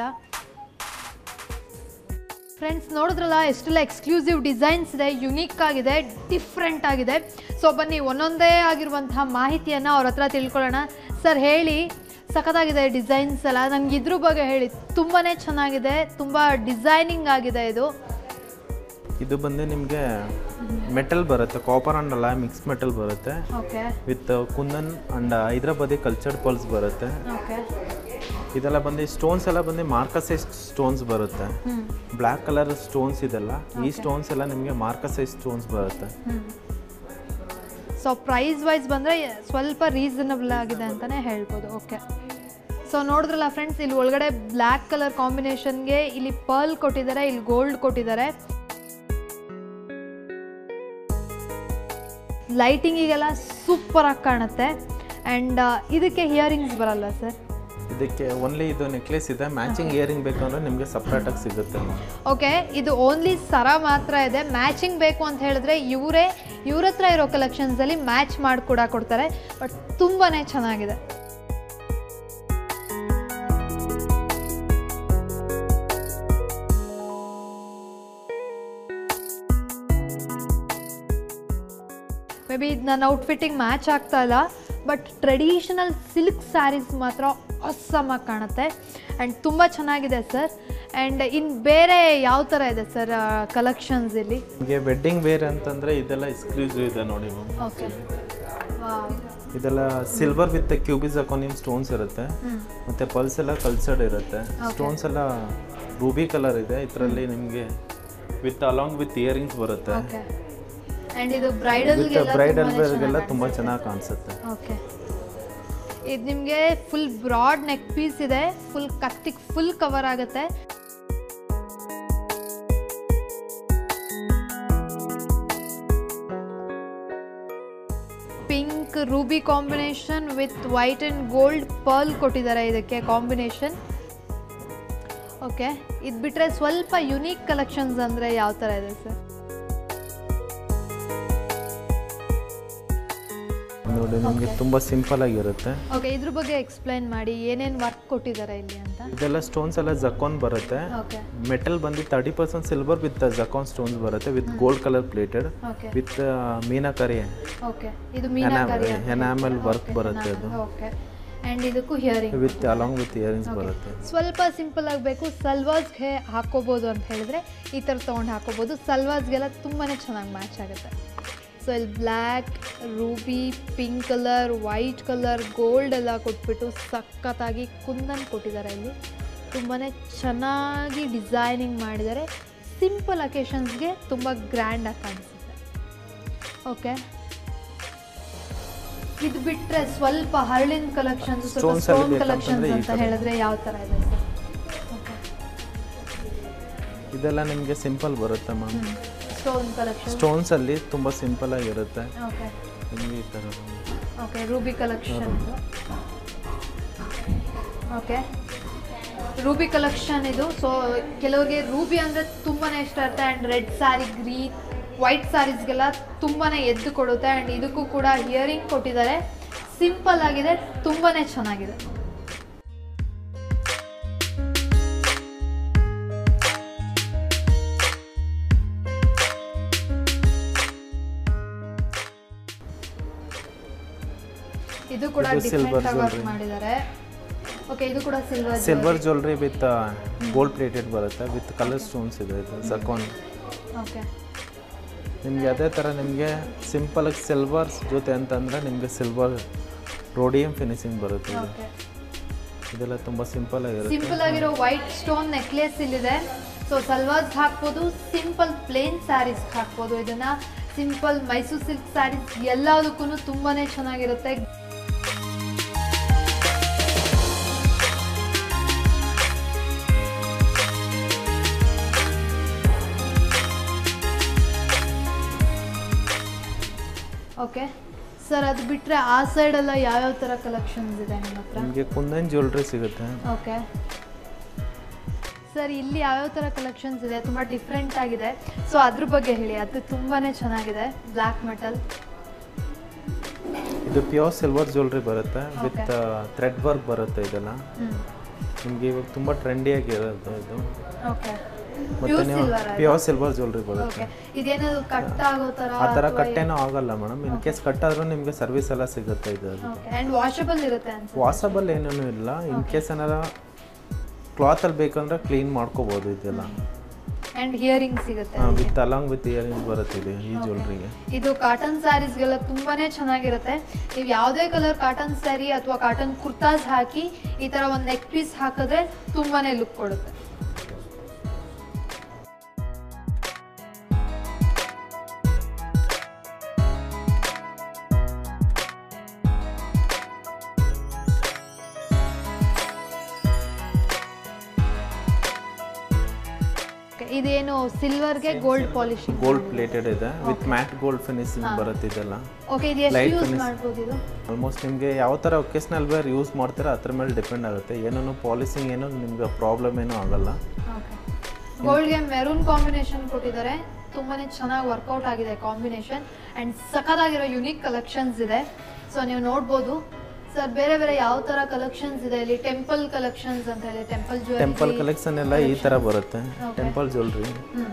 ಫ್ರೆಂಡ್ಸ್, ನೋಡಿದ್ರಲ್ಲ ಎಷ್ಟೆಲ್ಲ ಎಕ್ಸ್ಕ್ಲೂಸಿವ್ ಡಿಸೈನ್ಸ್ ಇದೆ, ಯುನೀಕ್ ಆಗಿದೆ, ಡಿಫ್ರೆಂಟ್ ಆಗಿದೆ. ಸೊ ಬನ್ನಿ, ಒಂದೊಂದೇ ಆಗಿರುವಂತಹ ಮಾಹಿತಿಯನ್ನು ಅವ್ರ ಹತ್ರ ತಿಳ್ಕೊಳ್ಳೋಣ. ಸರ್ ಹೇಳಿ, ಸಖತ್ತಾಗಿದೆ ಡಿಸೈನ್ಸ್ ಎಲ್ಲ. ನನಗೆ ಇದ್ರ ಬಗ್ಗೆ ಹೇಳಿ. ತುಂಬಾ ಚೆನ್ನಾಗಿದೆ, ತುಂಬ ಡಿಸೈನಿಂಗ್ ಆಗಿದೆ. ಇದು ಇದು ಬಂದು ನಿಮಗೆ ಮೆಟಲ್ ಬರುತ್ತೆ, ಕಾಪರ್ ಆ್ಯಂಡ್ ಅಲ್ಲ ಮಿಕ್ಸ್ ಮೆಟಲ್ ಬರುತ್ತೆ. Okay, with kundan and Hyderabadi cultured pearls ಬರುತ್ತೆ. ಓಕೆ, ಇದೆಲ್ಲ ಬಂದು ಸ್ಟೋನ್ಸ್ ಎಲ್ಲ ಬಂದು ಮಾರ್ಕಸೈಸ್ ಸ್ಟೋನ್ಸ್ ಬರುತ್ತೆ. ಬ್ಲ್ಯಾಕ್ ಕಲರ್ ಸ್ಟೋನ್ಸ್ ಇದೆಲ್ಲ, ಈ ಸ್ಟೋನ್ಸ್ ಎಲ್ಲ ನಿಮಗೆ ಮಾರ್ಕಸೈಸ್ ಸ್ಟೋನ್ಸ್ ಬರುತ್ತೆ. ಸೊ ಪ್ರೈಸ್ ವೈಸ್ ಬಂದರೆ ಸ್ವಲ್ಪ ರೀಸನಬಲ್ ಆಗಿದೆ ಅಂತಲೇ ಹೇಳ್ಬೋದು. ಓಕೆ, ಸೊ ನೋಡಿದ್ರಲ್ಲ ಫ್ರೆಂಡ್ಸ್, ಇಲ್ಲಿ ಒಳಗಡೆ ಬ್ಲ್ಯಾಕ್ ಕಲರ್ ಕಾಂಬಿನೇಷನ್ಗೆ ಇಲ್ಲಿ ಪರ್ಲ್ ಕೊಟ್ಟಿದ್ದಾರೆ, ಇಲ್ಲಿ ಗೋಲ್ಡ್ ಕೊಟ್ಟಿದ್ದಾರೆ. ಲೈಟಿಂಗಿಗೆಲ್ಲ ಸೂಪರಾಗಿ ಕಾಣುತ್ತೆ. ಆ್ಯಂಡ್ ಇದಕ್ಕೆ ಹಿಯರಿಂಗ್ಸ್ ಬರಲ್ಲ ಸರ್? ಇದಕ್ಕೆ ಓನ್ಲಿ ಇದು ನೆಕ್ಲೆಸ್ ಇದೆ. ಮ್ಯಾಚಿಂಗ್ ಇಯರಿಂಗ್ ಬೇಕಂದ್ರೆ ನಿಮಗೆ ಸಪ್ರೇಟಾಗಿ ಸಿಗುತ್ತೆ. ಓಕೆ, ಇದು ಓನ್ಲಿ ಸರ ಮಾತ್ರ ಇದೆ. ಮ್ಯಾಚಿಂಗ್ ಬೇಕು ಅಂತ ಹೇಳಿದ್ರೆ ಇವರೇ ಇವ್ರ ಹತ್ರ ಇರೋ ಕಲೆಕ್ಷನ್ಸಲ್ಲಿ ಮ್ಯಾಚ್ ಮಾಡಿ ಕೂಡ ಕೊಡ್ತಾರೆ. ಬಟ್ ತುಂಬಾ ಚೆನ್ನಾಗಿದೆ. ಮೇ ಬಿ ಇದು ನನ್ನ ಔಟ್ಫಿಟ್ಟಿಗೆ ಮ್ಯಾಚ್ ಆಗ್ತಾ ಇಲ್ಲ, ಬಟ್ ಟ್ರೆಡಿಷನಲ್ ಸಿಲ್ಕ್ ಸ್ಯಾರೀಸ್ ಮಾತ್ರ ಆಸಮಾಗಿ ಕಾಣುತ್ತೆ. ಆ್ಯಂಡ್ ತುಂಬ ಚೆನ್ನಾಗಿದೆ ಸರ್. ಆ್ಯಂಡ್ ಇನ್ನು ಬೇರೆ ಯಾವ ಥರ ಇದೆ ಸರ್ ಕಲೆಕ್ಷನ್ಸ್ ಇಲ್ಲಿ? ನಿಮಗೆ ವೆಡ್ಡಿಂಗ್ ವೇರ್ ಅಂತಂದರೆ ಇದೆಲ್ಲ ಎಕ್ಸ್ಕ್ಲೂಸಿವ್ ಇದೆ ನೋಡಿ ಮ್ಯಾಮ್. ಓಕೆ, ಇದೆಲ್ಲ silver with cubic zirconia stones ಇರುತ್ತೆ, ಮತ್ತು ಪಲ್ಸ್ ಎಲ್ಲ ಕಲ್ಚರ್ಡ್ ಇರುತ್ತೆ. ಸ್ಟೋನ್ಸ್ ಎಲ್ಲ ರೂಬಿ ಕಲರ್ ಇದೆ. ಇದರಲ್ಲಿ ನಿಮಗೆ ವಿತ್ ಅಲಾಂಗ್ ವಿತ್ ಇಯರಿಂಗ್ಸ್ ಬರುತ್ತೆ. ಆ್ಯಂಡ್ ಇದು ಬ್ರೈಡಲ್ ಬ್ರೈಡಲ್ ವೇರ್ಗೆಲ್ಲ ತುಂಬ ಚೆನ್ನಾಗಿ ಕಾಣಿಸುತ್ತೆ. ಓಕೆ, ಇದು ನಿಮಗೆ ಫುಲ್ ಬ್ರಾಡ್ ನೆಕ್ ಪೀಸ್ ಇದೆ, ಫುಲ್ ಕತ್ತಿಗೆ ಫುಲ್ ಕವರ್ ಆಗುತ್ತೆ. Pink ruby combination with white and gold pearl ಕೊಟ್ಟಿದ್ದಾರೆ ಇದಕ್ಕೆ ಕಾಂಬಿನೇಷನ್. ಓಕೆ, ಇದು ಬಿಟ್ಟರೆ ಸ್ವಲ್ಪ ಯುನೀಕ್ ಕಲೆಕ್ಷನ್ಸ್ ಅಂದರೆ ಯಾವ ಥರ ಇದೆ ಸರ್? ನೋಡಿ, ನಿಮಗೆ ತುಂಬ ಸಿಂಪಲ್ ಆಗಿರುತ್ತೆ. ಓಕೆ, ಇದ್ರ ಬಗ್ಗೆ ಎಕ್ಸ್ಪ್ಲೈನ್ ಮಾಡಿ, ಏನೇನು ವರ್ಕ್ ಕೊಟ್ಟಿದ್ದಾರೆ ಇಲ್ಲಿ ಅಂತ. ಇದೆಲ್ಲ ಸ್ಟೋನ್ಸ್ ಎಲ್ಲ ಜಕಾನ್ ಬರುತ್ತೆ. ಓಕೆ, ಮೆಟಲ್ ಬಂದು thirty percent silver with zircon stones ಬರುತ್ತೆ with gold colour plated okay with meenakari okay, ಇದು ಮೀನಾಕರಿ ಎನಾಮಲ್ ವರ್ಕ್ ಬರುತ್ತೆ ಅದು. ಓಕೆ, ಆ್ಯಂಡ್ ಇದಕ್ಕೂ earring with along with earrings ಬರುತ್ತೆ. ಸ್ವಲ್ಪ ಸಿಂಪಲ್ ಆಗಬೇಕು, ಸಲ್ವಾಸ್ಗೆ ಹಾಕೋಬೋದು ಅಂತ ಹೇಳಿದ್ರೆ ಈ ಥರ ತೊಗೊಂಡು ಹಾಕೋಬೋದು. ಸಲ್ವಾಸ್ಗೆಲ್ಲ ತುಂಬಾ ಚೆನ್ನಾಗಿ ಮ್ಯಾಚ್ ಆಗುತ್ತೆ. ಸೊ ಇಲ್ಲಿ black, ruby, pink colour, white colour, gold ಎಲ್ಲ ಕೊಟ್ಬಿಟ್ಟು ಸಖತ್ತಾಗಿ ಕುಂದನ್ ಕೊಟ್ಟಿದ್ದಾರೆ. ಇಲ್ಲಿ ತುಂಬಾ ಚೆನ್ನಾಗಿ ಡಿಸೈನಿಂಗ್ ಮಾಡಿದ್ದಾರೆ. ಸಿಂಪಲ್ ಅಕೇಶನ್ಸ್ಗೆ ತುಂಬ ಗ್ರ್ಯಾಂಡಾಗಿ ಕಾಣಿಸುತ್ತೆ. ಓಕೆ, ಇದು ಬಿಟ್ಟರೆ ಸ್ವಲ್ಪ ಹರಳಿನ ಕಲೆಕ್ಷನ್ಸ್, ಸ್ವಲ್ಪ ಸ್ಟೋನ್ ಕಲೆಕ್ಷನ್ಸ್ ಅಂತ ಹೇಳಿದ್ರೆ ಯಾವ ಥರ ಇದೆ ಸರ್? ಇದೆಲ್ಲ ನಿಮಗೆ ಸಿಂಪಲ್ ಬರುತ್ತೆ ಮ್ಯಾಮ್. ಸ್ಟೋನ್ ಕಲೆಕ್ಷನ್ ಸ್ಟೋನ್ಸ್ ಅಲ್ಲಿ ತುಂಬ ಸಿಂಪಲ್ ಆಗಿರುತ್ತೆ. ಓಕೆ ನಿಮಗೆ ಈ ಥರ. Okay, ruby collection. Okay, ruby collection ಇದು. ಸೊ ಕೆಲವರಿಗೆ ರೂಬಿ ಅಂದರೆ ತುಂಬಾ ಇಷ್ಟ ಇರುತ್ತೆ. And red sari, green, white ಸ್ಯಾರೀಸ್ಗೆಲ್ಲ ತುಂಬಾ ಎದ್ದು ಕೊಡುತ್ತೆ. ಆ್ಯಂಡ್ ಇದಕ್ಕೂ ಕೂಡ ಹಿಯರಿಂಗ್ ಕೊಟ್ಟಿದ್ದಾರೆ. ಸಿಂಪಲ್ ಆಗಿದೆ, ತುಂಬಾ ಚೆನ್ನಾಗಿದೆ. ಇದು ಕೂಡ ಡಿಫರೆಂಟ್ ಆಗಿ ವರ್ಕ್ ಮಾಡಿದ್ದಾರೆ. ಓಕೆ, ಇದು ಕೂಡ silver silver jewellery with gold plated ಬರುತ್ತೆ ವಿತ್ ಕಲರ್ ಸ್ಟೋನ್ಸ್ ಇದೆ. ಇದು ಜಕಾನ್. ಓಕೆ, ನಿಮಗೆ ಅದೇ ಥರ ನಿಮಗೆ ಸಿಂಪಲ್ ಆಗಿ ಸಿಲ್ವರ್ ಜೊತೆ ಅಂತಂದರೆ ನಿಮಗೆ ಸಿಲ್ವರ್ ರೋಡಿಯಂ ಫಿನಿಶಿಂಗ್ ಬರುತ್ತೆ. ಇದು ಓಕೆ, ಇದೆಲ್ಲ ತುಂಬ ಸಿಂಪಲ್ ಆಗಿರುತ್ತೆ. ಸಿಂಪಲ್ ಆಗಿರೋ ವೈಟ್ ಸ್ಟೋನ್ ನೆಕ್ಲೆಸ್ ಇಲ್ಲಿದೆ. ಸೊ ಸಲ್ವಾರ್ಸ್ ಹಾಕ್ಬೋದು, ಸಿಂಪಲ್ ಪ್ಲೇನ್ ಸ್ಯಾರೀಸ್ ಹಾಕ್ಬೋದು. ಇದನ್ನು ಸಿಂಪಲ್ ಮೈಸೂರು ಸಿಲ್ಕ್ ಸ್ಯಾರೀಸ್ ಎಲ್ಲದಕ್ಕೂ ತುಂಬಾ ಚೆನ್ನಾಗಿರುತ್ತೆ. ಓಕೆ ಸರ್, ಅದು ಬಿಟ್ಟರೆ ಆ ಸೈಡೆಲ್ಲ ಯಾವ್ಯಾವ ಥರ ಕಲೆಕ್ಷನ್ಸ್ ಇದೆ ನಿಮ್ಮ ಹತ್ರ? ನಿಮಗೆ ಕುಂದನ್ ಜ್ಯುವೆಲ್ರಿ ಸಿಗುತ್ತೆ. ಓಕೆ ಸರ್, ಇಲ್ಲಿ ಯಾವ್ಯಾವ ಥರ ಕಲೆಕ್ಷನ್ಸ್ ಇದೆ? ತುಂಬ ಡಿಫ್ರೆಂಟ್ ಆಗಿದೆ. ಸೊ ಅದ್ರ ಬಗ್ಗೆ ಹೇಳಿ, ಅದು ತುಂಬಾ ಚೆನ್ನಾಗಿದೆ. ಬ್ಲ್ಯಾಕ್ ಮೆಟಲ್, ಇದು ಪ್ಯೂರ್ ಸಿಲ್ವರ್ ಜ್ಯುವೆಲ್ರಿ ಬರುತ್ತೆ ವಿತ್ ಥ್ರೆಡ್ ವರ್ಕ್ ಬರುತ್ತೆ. ಇದೆಲ್ಲ ನಿಮಗೆ ಇವಾಗ ತುಂಬ ಟ್ರೆಂಡಿಯಾಗಿರೋದು ಇದು. ಓಕೆ, ಮತ್ತೆ ನೀವು ಪ್ಯೂರ್ ಸಿಲ್ವರ್ ಜ್ಯುವೆಲ್ರಿ ಬರುತ್ತೆ. ಇದೇನು ಕಟ್ ಆಗೋ ಥರ? ಆ ಥರ ಕಟ್ಟೇನೋ ಆಗಲ್ಲ ಮೇಡಮ್. ಇನ್ ಕೇಸ್ ಕಟ್ ಆದ್ರೂ ನಿಮಗೆ ಸರ್ವಿಸ್ ಎಲ್ಲ ಸಿಗುತ್ತೆ. ಇದು ಆ್ಯಂಡ್ ವಾಷಬಲ್ ಇರುತ್ತೆ ಅನ್ಸುತ್ತೆ. ವಾಷಬಲ್ ಏನೂ ಇಲ್ಲ. ಇನ್ ಕೇಸ್ ಏನಾರ ಕ್ಲಾತಲ್ಲಿ ಬೇಕಂದ್ರೆ ಕ್ಲೀನ್ ಮಾಡ್ಕೋಬೋದು ಇದೆಲ್ಲ. ಆ್ಯಂಡ್ ಹಿಯರಿಂಗ್ ಸಿಗುತ್ತೆ ವಿತ್ ಅಲಾಂಗ್ ವಿತ್ ಇಯರಿಂಗ್ ಬರುತ್ತೆ ಇದು ಈ ಜ್ಯುವೆಲ್ರಿಗೆ. ಇದು ಕಾಟನ್ ಸ್ಯಾರೀಸ್ಗೆಲ್ಲ ತುಂಬಾ ಚೆನ್ನಾಗಿರುತ್ತೆ. ನೀವು ಯಾವುದೇ ಕಲರ್ ಕಾಟನ್ ಸ್ಯಾರಿ ಅಥವಾ ಕಾಟನ್ ಕುರ್ತಾಸ್ ಹಾಕಿ ಈ ಥರ ಒಂದು ನೆಕ್ ಪೀಸ್ ಹಾಕಿದ್ರೆ ತುಂಬಾ ಲುಕ್ ಕೊಡುತ್ತೆ. ಇದೇನು ಸಿಲ್ವರ್ಗೆ ಗೋಲ್ಡ್ ಪಾಲಿಶಿಂಗ್, ಗೋಲ್ಡ್ ಪ್ಲೇಟೆಡ್ ಇದೆ ವಿತ್ ಮ್ಯಾಟ್ ಗೋಲ್ಡ್ ಫಿನಿಶಿಂಗ್ ಬರುತ್ತೆ ಇದೆಲ್ಲ. ಓಕೆ, ಇದು ಎಷ್ಟು ಯೂಸ್ ಮಾಡ್ಬೋದು ಇದು? ಆಲ್ಮೋಸ್ಟ್ ನಿಮಗೆ ಯಾವ ಥರ ಒಕೇಶನಲ್ ವೇರ್ ಯೂಸ್ ಮಾಡ್ತೀರಾ ಅದ್ರ ಮೇಲೆ ಡಿಪೆಂಡ್ ಆಗುತ್ತೆ. ಏನೂ ಪಾಲಿಶಿಂಗ್ ಏನೋ ನಿಮ್ಗೆ ಪ್ರಾಬ್ಲಮ್ ಏನೂ ಆಗಲ್ಲ. ಓಕೆ, ಗೋಲ್ಡ್ಗೆ ಮೆರೂನ್ ಕಾಂಬಿನೇಷನ್ ಕೊಟ್ಟಿದ್ದಾರೆ. ತುಂಬಾ ಚೆನ್ನಾಗಿ ವರ್ಕೌಟ್ ಆಗಿದೆ ಕಾಂಬಿನೇಷನ್. ಆ್ಯಂಡ್ ಸಖತ್ತಾಗಿರೋ ಯುನೀಕ್ ಕಲೆಕ್ಷನ್ಸ್ ಇದೆ. ಸೊ ನೀವು ನೋಡ್ಬೋದು ಸರ್, ಬೇರೆ ಬೇರೆ ಯಾವ ಥರ ಕಲೆಕ್ಷನ್ಸ್ ಇದೆ ಇಲ್ಲಿ. ಟೆಂಪಲ್ ಕಲೆಕ್ಷನ್ಸ್ ಅಂತ ಹೇಳಿ, ಟೆಂಪಲ್ ಜ್ಯುವೆಲ್ಲರಿ, ಟೆಂಪಲ್ ಕಲೆಕ್ಷನ್ ಎಲ್ಲ ಈ ಥರ ಬರುತ್ತೆ. Temple jewellery.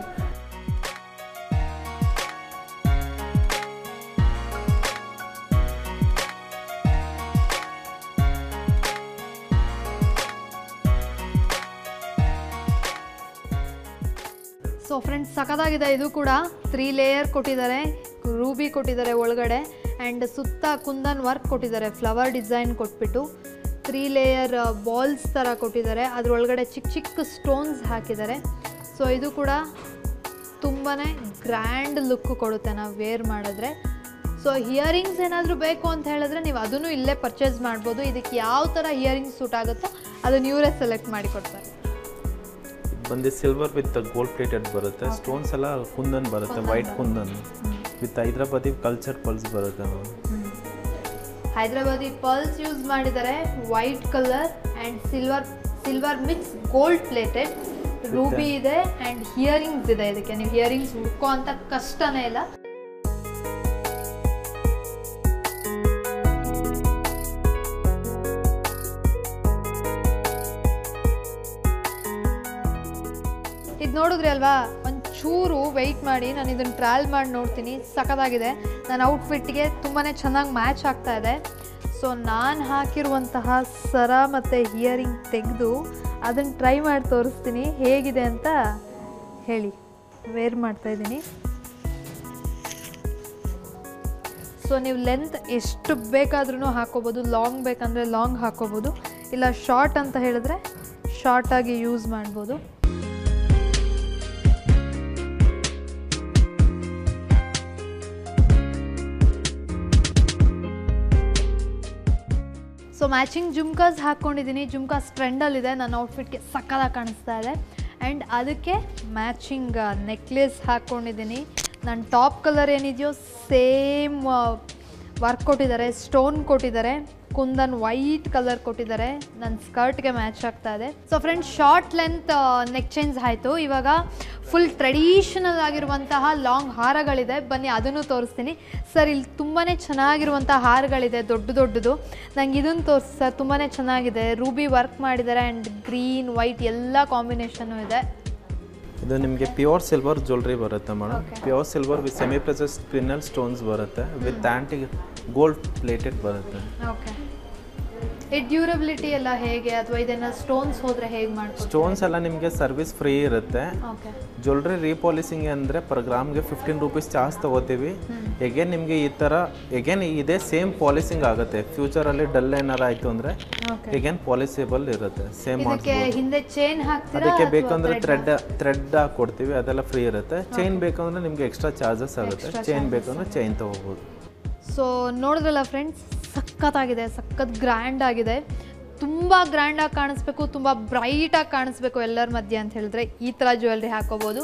ಸೊ ಫ್ರೆಂಡ್ಸ್, ಸಖತ್ತಾಗಿದೆ. ಇದು ಕೂಡ ತ್ರೀ ಲೇಯರ್ ಕೊಟ್ಟಿದ್ದಾರೆ, ರೂಬಿ ಕೊಟ್ಟಿದ್ದಾರೆ ಒಳಗಡೆ. ಆ್ಯಂಡ್ ಸುತ್ತ ಕುಂದನ್ ವರ್ಕ್ ಕೊಟ್ಟಿದ್ದಾರೆ, ಫ್ಲವರ್ ಡಿಸೈನ್ ಕೊಟ್ಬಿಟ್ಟು ತ್ರೀ ಲೇಯರ್ ಬಾಲ್ಸ್ ಥರ ಕೊಟ್ಟಿದ್ದಾರೆ. ಅದರೊಳಗಡೆ ಚಿಕ್ಕ ಚಿಕ್ಕ ಸ್ಟೋನ್ಸ್ ಹಾಕಿದ್ದಾರೆ. ಸೊ ಇದು ಕೂಡ ತುಂಬಾ ಗ್ರ್ಯಾಂಡ್ ಲುಕ್ ಕೊಡುತ್ತೆ ನಾವು ವೇರ್ ಮಾಡಿದ್ರೆ. ಸೊ ಹಿಯರಿಂಗ್ಸ್ ಏನಾದರೂ ಬೇಕು ಅಂತ ಹೇಳಿದ್ರೆ ನೀವು ಅದನ್ನು ಇಲ್ಲೇ ಪರ್ಚೇಸ್ ಮಾಡ್ಬೋದು. ಇದಕ್ಕೆ ಯಾವ ಥರ ಹಿಯರಿಂಗ್ಸ್ ಸೂಟ್ ಆಗುತ್ತೋ ಅದನ್ನು ಇವರೇ ಸೆಲೆಕ್ಟ್ ಮಾಡಿ ಕೊಡ್ತಾರೆ. ಬಂದು ಸಿಲ್ವರ್ ವಿತ್ ಗೋಲ್ಡ್ ಪ್ಲೇಟೆಡ್ ಬರುತ್ತೆ. ಸ್ಟೋನ್ಸ್ ಎಲ್ಲ ಕುಂದನ್ ಬರುತ್ತೆ, white kundan with Hyderabadi culture pearls ಬರುತ್ತೆ. ಹೈದರಾಬಾದಿ ಪರ್ಲ್ಸ್ ಯೂಸ್ ಮಾಡಿದ್ದಾರೆ, white colour and silver silver mix gold plated. Ruby ಇದೆ ಆ್ಯಂಡ್ ಹಿಯರಿಂಗ್ಸ್ ಇದೆ. ಇದಕ್ಕೆ ನೀವು ಹಿಯರಿಂಗ್ಸ್ ಹುಡ್ಕೋ ಅಂತ ಕಷ್ಟನೇ ಇಲ್ಲ. ಇದು ನೋಡಿದ್ರಿ ಅಲ್ವಾ, ಒಂಚೂರು ವೆಯ್ಟ್ ಮಾಡಿ ನಾನು ಇದನ್ನು ಟ್ರಯಲ್ ಮಾಡಿ ನೋಡ್ತೀನಿ. ಸಖತ್ತಾಗಿದೆ. ನನ್ನ ಔಟ್ಫಿಟ್ಗೆ ತುಂಬಾ ಚೆನ್ನಾಗಿ ಮ್ಯಾಚ್ ಆಗ್ತಾ ಇದೆ. ಸೊ ನಾನು ಹಾಕಿರುವಂತಹ ಸರ ಮತ್ತು ಹಿಯರಿಂಗ್ ತೆಗೆದು ಅದನ್ನು ಟ್ರೈ ಮಾಡಿ ತೋರಿಸ್ತೀನಿ ಹೇಗಿದೆ ಅಂತ ಹೇಳಿ. ವೇರ್ ಮಾಡ್ತಾಯಿದ್ದೀನಿ. ಸೊ ನೀವು ಲೆಂತ್ ಎಷ್ಟು ಬೇಕಾದ್ರೂ ಹಾಕೋಬೋದು. ಲಾಂಗ್ ಬೇಕಂದರೆ ಲಾಂಗ್ ಹಾಕೋಬೋದು, ಇಲ್ಲ ಶಾರ್ಟ್ ಅಂತ ಹೇಳಿದ್ರೆ ಶಾರ್ಟಾಗಿ ಯೂಸ್ ಮಾಡ್ಬೋದು. ಸೊ ಮ್ಯಾಚಿಂಗ್ ಜುಮ್ಕಾಸ್ ಹಾಕ್ಕೊಂಡಿದ್ದೀನಿ. ಜುಮ್ಕಾಸ್ ಟ್ರೆಂಡಲ್ಲಿದೆ, ನನ್ನ ಔಟ್ಫಿಟ್ಗೆ ಸಕ್ಕತ್ತಾಗಿ ಕಾಣಿಸ್ತಾ ಇದೆ. ಆ್ಯಂಡ್ ಅದಕ್ಕೆ ಮ್ಯಾಚಿಂಗ್ ನೆಕ್ಲೆಸ್ ಹಾಕ್ಕೊಂಡಿದ್ದೀನಿ. ನನ್ನ ಟಾಪ್ ಕಲರ್ ಏನಿದೆಯೋ ಸೇಮ್ ವರ್ಕ್ ಕೊಟ್ಟಿದ್ದಾರೆ, ಸ್ಟೋನ್ ಕೊಟ್ಟಿದ್ದಾರೆ, ಕುಂದನ್ ವೈಟ್ ಕಲರ್ ಕೊಟ್ಟಿದ್ದಾರೆ. ನನ್ನ ಸ್ಕರ್ಟ್ಗೆ ಮ್ಯಾಚ್ ಆಗ್ತಾ ಇದೆ. So friends, short length neck change ಆಯಿತು. ಇವಾಗ ಫುಲ್ ಟ್ರೆಡಿಷನಲ್ ಆಗಿರುವಂತಹ ಲಾಂಗ್ ಹಾರಗಳಿದೆ, ಬನ್ನಿ ಅದನ್ನು ತೋರಿಸ್ತೀನಿ. ಸರ್, ಇಲ್ಲಿ ತುಂಬಾ ಚೆನ್ನಾಗಿರುವಂಥ ಹಾರಗಳಿದೆ, ದೊಡ್ಡ ದೊಡ್ಡದು. ನಂಗೆ ಇದನ್ನು ತೋರಿಸಿ ಸರ್, ತುಂಬಾ ಚೆನ್ನಾಗಿದೆ. ರೂಬಿ ವರ್ಕ್ ಮಾಡಿದ್ದಾರೆ ಆ್ಯಂಡ್ ಗ್ರೀನ್ ವೈಟ್ ಎಲ್ಲ ಕಾಂಬಿನೇಷನ್ನು ಇದೆ. ಇದು ನಿಮಗೆ ಪ್ಯೂರ್ ಸಿಲ್ವರ್ ಜ್ಯುವೆಲ್ರಿ ಬರುತ್ತೆ madam. Pure silver with semi precious ಕ್ರಿನಲ್ ಸ್ಟೋನ್ಸ್ ಬರುತ್ತೆ, ವಿತ್ ಆಂಟಿ ಗೋಲ್ಡ್ ಪ್ಲೇಟೆಡ್ ಬರುತ್ತೆ. ಓಕೆ. ಈ ಡ್ಯೂರಬಿಲಿಟಿ ಎಲ್ಲ ಹೇಗೆ, ಅಥವಾ ಇದನ್ನ ಸ್ಟೋನ್ಸ್ ಹೋದ್ರೆ ಹೇಗೆ ಮಾಡ್ತೀವಿ? ಸ್ಟೋನ್ಸ್ ಎಲ್ಲ ನಿಮಗೆ ಸರ್ವಿಸ್ ಫ್ರೀ ಇರುತ್ತೆ. ಓಕೆ. ಜ್ಯುವೆಲ್ರಿ ರೀಪಾಲಿಸಿಂಗ್ ಅಂದರೆ ಪರ್ ಗ್ರಾಮ್ಗೆ ಫಿಫ್ಟೀನ್ ರುಪೀಸ್ ಚಾರ್ಜ್ ತೊಗೋತೀವಿ. ಎಗೇನ್ ನಿಮಗೆ ಈ ಥರ ಎಗೇನ್ ಇದೇ ಸೇಮ್ ಪಾಲಿಸಿಂಗ್ ಆಗುತ್ತೆ. ಫ್ಯೂಚರಲ್ಲಿ ಡಲ್ ಏನಾರು ಆಯಿತು ಅಂದರೆ ಎಗೇನ್ ಪಾಲಿಸೇಬಲ್ ಇರುತ್ತೆ. ಸೇಮ್ ಹಿಂದೆ ಚೈನ್ ಹಾಕ್ತೀರಾ? ಅದಕ್ಕೆ ಬೇಕಂದ್ರೆ ಥ್ರೆಡ್ ಥ್ರೆಡ್ ಹಾಕಿ ಕೊಡ್ತೀವಿ, ಅದೆಲ್ಲ ಫ್ರೀ ಇರುತ್ತೆ. ಚೈನ್ ಬೇಕಂದ್ರೆ ನಿಮಗೆ ಎಕ್ಸ್ಟ್ರಾ ಚಾರ್ಜಸ್ ಆಗುತ್ತೆ. ಚೈನ್ ಬೇಕಂದ್ರೆ ಚೈನ್ ತೊಗೋಬೋದು. ಸೊ ನೋಡಿದ್ರಲ್ಲ ಫ್ರೆಂಡ್ಸ್, ಸಖತ್ತಾಗಿದೆ, ಸಖತ್ ಗ್ರ್ಯಾಂಡ್ ಆಗಿದೆ. ತುಂಬ ಗ್ರ್ಯಾಂಡಾಗಿ ಕಾಣಿಸ್ಬೇಕು, ತುಂಬ ಬ್ರೈಟಾಗಿ ಕಾಣಿಸ್ಬೇಕು ಎಲ್ಲರ ಮಧ್ಯೆ ಅಂತ ಹೇಳಿದ್ರೆ ಈ ಥರ ಜ್ಯುವೆಲ್ರಿ ಹಾಕೋಬೋದು.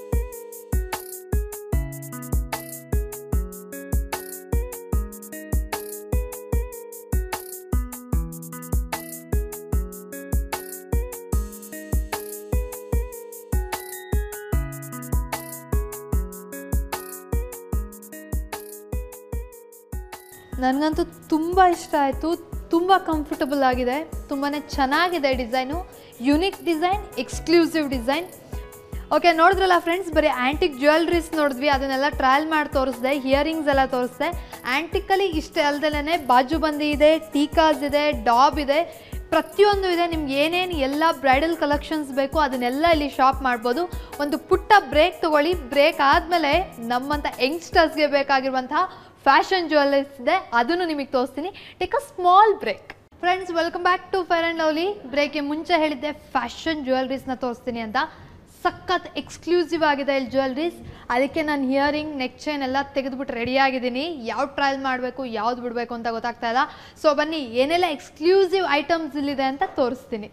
ನನಗಂತೂ ತುಂಬ ಇಷ್ಟ ಆಯಿತು. ತುಂಬ ಕಂಫರ್ಟಬಲ್ ಆಗಿದೆ, ತುಂಬಾ ಚೆನ್ನಾಗಿದೆ design. Unique design, exclusive design. Okay, ನೋಡಿದ್ರಲ್ಲ ಫ್ರೆಂಡ್ಸ್, ಬರೀ ಆ್ಯಂಟಿಕ್ ಜ್ಯುವೆಲ್ರೀಸ್ ನೋಡಿದ್ವಿ, ಅದನ್ನೆಲ್ಲ ಟ್ರಯಲ್ ಮಾಡಿ ತೋರಿಸಿದೆ. ಹಿಯರಿಂಗ್ಸ್ ಎಲ್ಲ ತೋರಿಸಿದೆ. ಆ್ಯಂಟಿಕಲ್ಲಿ ಇಷ್ಟೇ ಅಲ್ಲದೆ ಬಾಜುಬಂದಿ ಇದೆ, ಟೀಕಾಸ್ ಇದೆ, ಡಾಬ್ ಇದೆ, ಪ್ರತಿಯೊಂದು ಇದೆ. ನಿಮ್ಗೆ ಏನೇನು ಎಲ್ಲ ಬ್ರೈಡಲ್ ಕಲೆಕ್ಷನ್ಸ್ ಬೇಕು ಅದನ್ನೆಲ್ಲ ಇಲ್ಲಿ ಶಾಪ್ ಮಾಡ್ಬೋದು. ಒಂದು ಪುಟ್ಟ ಬ್ರೇಕ್ ತೊಗೊಳ್ಳಿ. ಬ್ರೇಕ್ ಆದಮೇಲೆ ನಮ್ಮಂಥ ಯಂಗ್ಸ್ಟರ್ಸ್ಗೆ ಬೇಕಾಗಿರುವಂತಹ ಫ್ಯಾಷನ್ ಜ್ಯುವೆಲ್ಲರ್ಸ್ ಇದೆ, ಅದನ್ನು ನಿಮಗೆ ತೋರಿಸ್ತೀನಿ. Take a small break. Friends, welcome back to Fair and Lovely. ಬ್ರೇಕ್ಗೆ ಮುಂಚೆ ಹೇಳಿದ್ದೆ ಫ್ಯಾಷನ್ ಜ್ಯುವೆಲ್ರೀಸ್ನ ತೋರಿಸ್ತೀನಿ ಅಂತ. ಸಖತ್ ಎಕ್ಸ್ಕ್ಲೂಸಿವ್ ಆಗಿದೆ ಇಲ್ಲಿ ಜ್ಯುವೆಲ್ರೀಸ್. ಅದಕ್ಕೆ ನಾನು ಹಿಯರಿಂಗ್, ನೆಕ್ ಚೈನ್ ಎಲ್ಲ ತೆಗೆದುಬಿಟ್ಟು ರೆಡಿಯಾಗಿದ್ದೀನಿ. ಯಾವ್ದು ಟ್ರಯಲ್ ಮಾಡಬೇಕು, ಯಾವ್ದು ಬಿಡಬೇಕು ಅಂತ ಗೊತ್ತಾಗ್ತಾ ಇಲ್ಲ. ಸೊ ಬನ್ನಿ, ಏನೆಲ್ಲ ಎಕ್ಸ್ಕ್ಲೂಸಿವ್ ಐಟಮ್ಸ್ ಇಲ್ಲಿದೆ ಅಂತ ತೋರಿಸ್ತೀನಿ.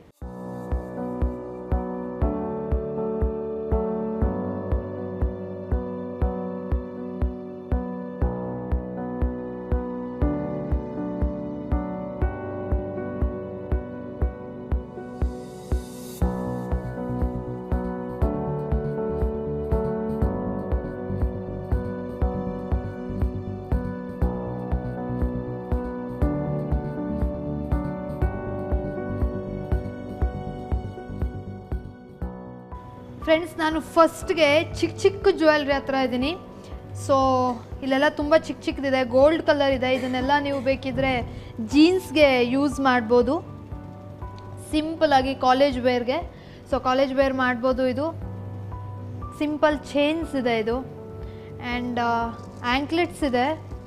ಫ್ರೆಂಡ್ಸ್, ನಾನು ಫಸ್ಟ್ಗೆ ಚಿಕ್ಕ ಚಿಕ್ಕ ಜ್ಯುವೆಲ್ರಿ ಹತ್ರ ಇದ್ದೀನಿ. ಸೊ ಇಲ್ಲೆಲ್ಲ ತುಂಬ ಚಿಕ್ಕ ಚಿಕ್ಕದಿದೆ, ಗೋಲ್ಡ್ ಕಲರ್ ಇದೆ. ಇದನ್ನೆಲ್ಲ ನೀವು ಬೇಕಿದ್ರೆ ಜೀನ್ಸ್ಗೆ ಯೂಸ್ ಮಾಡ್ಬೋದು, ಸಿಂಪಲಾಗಿ ಕಾಲೇಜ್ ವೇರ್ಗೆ. ಸೊ ಕಾಲೇಜ್ ವೇರ್ ಮಾಡ್ಬೋದು. ಇದು ಸಿಂಪಲ್ ಚೈನ್ಸ್ ಇದೆ ಇದು, ಆ್ಯಂಡ್ ಆ್ಯಂಕ್ಲೆಟ್ಸ್ ಇದೆ,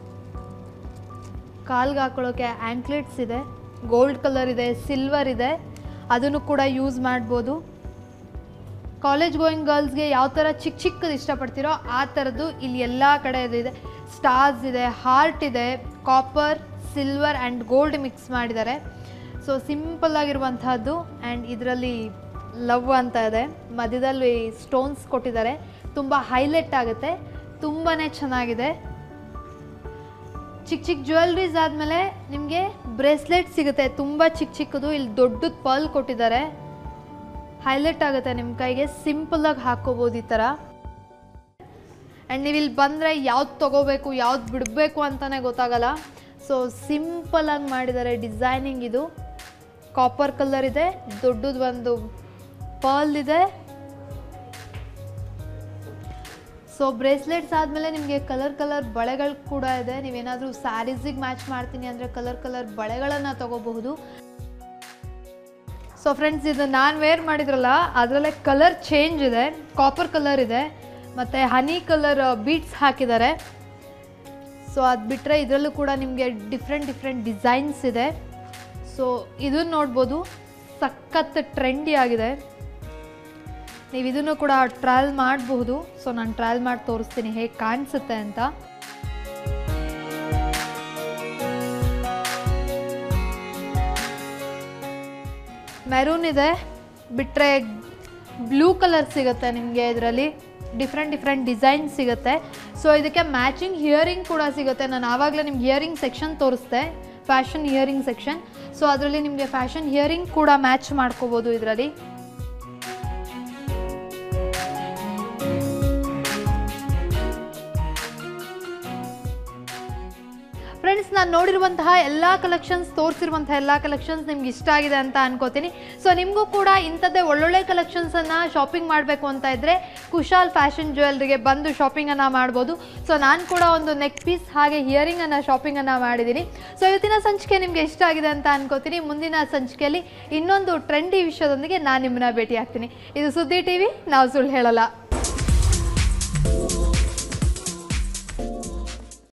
ಕಾಲ್ಗೆ ಹಾಕೊಳ್ಳೋಕ್ಕೆ ಆ್ಯಂಕ್ಲೆಟ್ಸ್ ಇದೆ. ಗೋಲ್ಡ್ ಕಲರ್ ಇದೆ, ಸಿಲ್ವರ್ ಇದೆ, ಅದನ್ನು ಕೂಡ ಯೂಸ್ ಮಾಡ್ಬೋದು. ಕಾಲೇಜ್ ಗೋಯಿಂಗ್ ಗರ್ಲ್ಸ್ಗೆ ಯಾವ ಥರ ಚಿಕ್ಕ ಚಿಕ್ಕದು ಇಷ್ಟಪಡ್ತೀರೋ ಆ ಥರದ್ದು ಇಲ್ಲಿ ಎಲ್ಲ ಕಡೆ ಇದೆ. ಸ್ಟಾರ್ಸ್ ಇದೆ, ಹಾರ್ಟ್ ಇದೆ, copper, silver and gold mix ಮಾಡಿದ್ದಾರೆ. ಸೊ ಸಿಂಪಲ್ ಆಗಿರುವಂತಹದ್ದು. ಆ್ಯಂಡ್ ಇದರಲ್ಲಿ ಲವ್ ಅಂತ ಇದೆ, ಮಧ್ಯದಲ್ಲಿ ಸ್ಟೋನ್ಸ್ ಕೊಟ್ಟಿದ್ದಾರೆ, ತುಂಬ ಹೈಲೈಟ್ ಆಗುತ್ತೆ, ತುಂಬಾ ಚೆನ್ನಾಗಿದೆ. ಚಿಕ್ಕ ಚಿಕ್ಕ ಜ್ಯುವೆಲ್ರೀಸ್ ಆದಮೇಲೆ ನಿಮಗೆ ಬ್ರೇಸ್ಲೆಟ್ ಸಿಗುತ್ತೆ, ತುಂಬ ಚಿಕ್ಕ ಚಿಕ್ಕದು. ಇಲ್ಲಿ ದೊಡ್ಡದು ಪರ್ಲ್ ಕೊಟ್ಟಿದ್ದಾರೆ, ಹೈಲೈಟ್ ಆಗುತ್ತೆ ನಿಮ್ಮ ಕೈಗೆ, ಸಿಂಪಲಾಗಿ ಹಾಕ್ಕೋಬೋದು ಈ ಥರ. ಆ್ಯಂಡ್ ನೀವು ಇಲ್ಲಿ ಬಂದರೆ ಯಾವ್ದು ತೊಗೋಬೇಕು ಯಾವ್ದು ಬಿಡಬೇಕು ಅಂತಲೇ ಗೊತ್ತಾಗಲ್ಲ. ಸೊ ಸಿಂಪಲಾಗಿ ಮಾಡಿದ್ದಾರೆ ಡಿಸೈನಿಂಗ್. ಇದು ಕಾಪರ್ ಕಲರ್ ಇದೆ, ದೊಡ್ಡದು ಒಂದು ಪರ್ಲ್ ಇದೆ. ಸೊ ಬ್ರೇಸ್ಲೆಟ್ಸ್ ಆದಮೇಲೆ ನಿಮಗೆ ಕಲರ್ ಕಲರ್ ಬಳೆಗಳು ಕೂಡ ಇದೆ. ನೀವೇನಾದರೂ ಸ್ಯಾರೀಸಿಗೆ ಮ್ಯಾಚ್ ಮಾಡ್ತೀನಿ ಅಂದರೆ ಕಲರ್ ಕಲರ್ ಬಳೆಗಳನ್ನು ತೊಗೋಬಹುದು. ಸೊ ಫ್ರೆಂಡ್ಸ್, ಇದು ನಾನು ವೇರ್ ಮಾಡಿದ್ರಲ್ಲ ಅದರಲ್ಲೇ ಕಲರ್ ಚೇಂಜ್ ಇದೆ, ಕಾಪರ್ ಕಲರ್ ಇದೆ ಮತ್ತು ಹನಿ ಕಲರ್ ಬೀಡ್ಸ್ ಹಾಕಿದ್ದಾರೆ. ಸೊ ಅದು ಬಿಟ್ಟರೆ ಇದರಲ್ಲೂ ಕೂಡ ನಿಮಗೆ ಡಿಫ್ರೆಂಟ್ ಡಿಫ್ರೆಂಟ್ ಡಿಸೈನ್ಸ್ ಇದೆ. ಸೊ ಇದನ್ನು ನೋಡ್ಬೋದು, ಸಖತ್ ಟ್ರೆಂಡಿ ಆಗಿದೆ. ನೀವು ಇದನ್ನು ಕೂಡ ಟ್ರಯಲ್ ಮಾಡಬಹುದು. ಸೊ ನಾನು ಟ್ರಯಲ್ ಮಾಡಿ ತೋರಿಸ್ತೀನಿ ಹೇಗೆ ಕಾಣಿಸುತ್ತೆ ಅಂತ. ಮೆರೂನ್ ಇದೆ, ಬಿಟ್ಟರೆ ಬ್ಲೂ ಕಲರ್ ಸಿಗುತ್ತೆ ನಿಮಗೆ. ಇದರಲ್ಲಿ ಡಿಫ್ರೆಂಟ್ ಡಿಫ್ರೆಂಟ್ ಡಿಸೈನ್ ಸಿಗುತ್ತೆ. ಸೊ ಇದಕ್ಕೆ ಮ್ಯಾಚಿಂಗ್ ಹಿಯರಿಂಗ್ ಕೂಡ ಸಿಗುತ್ತೆ. ನಾನು ಆವಾಗಲೇ ನಿಮ್ಗೆ ಹಿಯರಿಂಗ್ ಸೆಕ್ಷನ್ ತೋರಿಸ್ದೆ, ಫ್ಯಾಷನ್ ಹಿಯರಿಂಗ್ ಸೆಕ್ಷನ್. ಸೊ ಅದರಲ್ಲಿ ನಿಮಗೆ ಫ್ಯಾಷನ್ ಹಿಯರಿಂಗ್ ಕೂಡ ಮ್ಯಾಚ್ ಮಾಡ್ಕೋಬೋದು ಇದರಲ್ಲಿ. ಫ್ರೆಂಡ್ಸ್, ನಾನು ನೋಡಿರುವಂತಹ ಎಲ್ಲ ಕಲೆಕ್ಷನ್ಸ್, ತೋರಿಸಿರುವಂತಹ ಎಲ್ಲ ಕಲೆಕ್ಷನ್ಸ್ ನಿಮ್ಗೆ ಇಷ್ಟ ಆಗಿದೆ ಅಂತ ಅನ್ಕೋತೀನಿ. ಸೊ ನಿಮಗೂ ಕೂಡ ಇಂಥದ್ದೇ ಒಳ್ಳೊಳ್ಳೆ ಕಲೆಕ್ಷನ್ಸನ್ನು ಶಾಪಿಂಗ್ ಮಾಡಬೇಕು ಅಂತ ಇದ್ದರೆ ಕುಶಾಲ್ ಫ್ಯಾಷನ್ ಜ್ಯುವೆಲ್ರಿಗೆ ಬಂದು ಶಾಪಿಂಗನ್ನು ಮಾಡ್ಬೋದು. ಸೊ ನಾನು ಕೂಡ ಒಂದು ನೆಕ್ ಪೀಸ್ ಹಾಗೆ ಹಿಯರಿಂಗನ್ನು ಶಾಪಿಂಗನ್ನು ಮಾಡಿದ್ದೀನಿ. ಸೊ ಇವತ್ತಿನ ಸಂಚಿಕೆ ನಿಮಗೆ ಇಷ್ಟ ಆಗಿದೆ ಅಂತ ಅನ್ಕೋತೀನಿ. ಮುಂದಿನ ಸಂಚಿಕೆಯಲ್ಲಿ ಇನ್ನೊಂದು ಟ್ರೆಂಡಿ ವಿಷಯದೊಂದಿಗೆ ನಾನು ನಿಮ್ಮನ್ನ ಭೇಟಿ ಆಗ್ತೀನಿ. ಇದು ಸುದ್ದಿ ಟಿ ವಿ, ನಾವು ಸುಳ್ಳು ಹೇಳಲ್ಲ.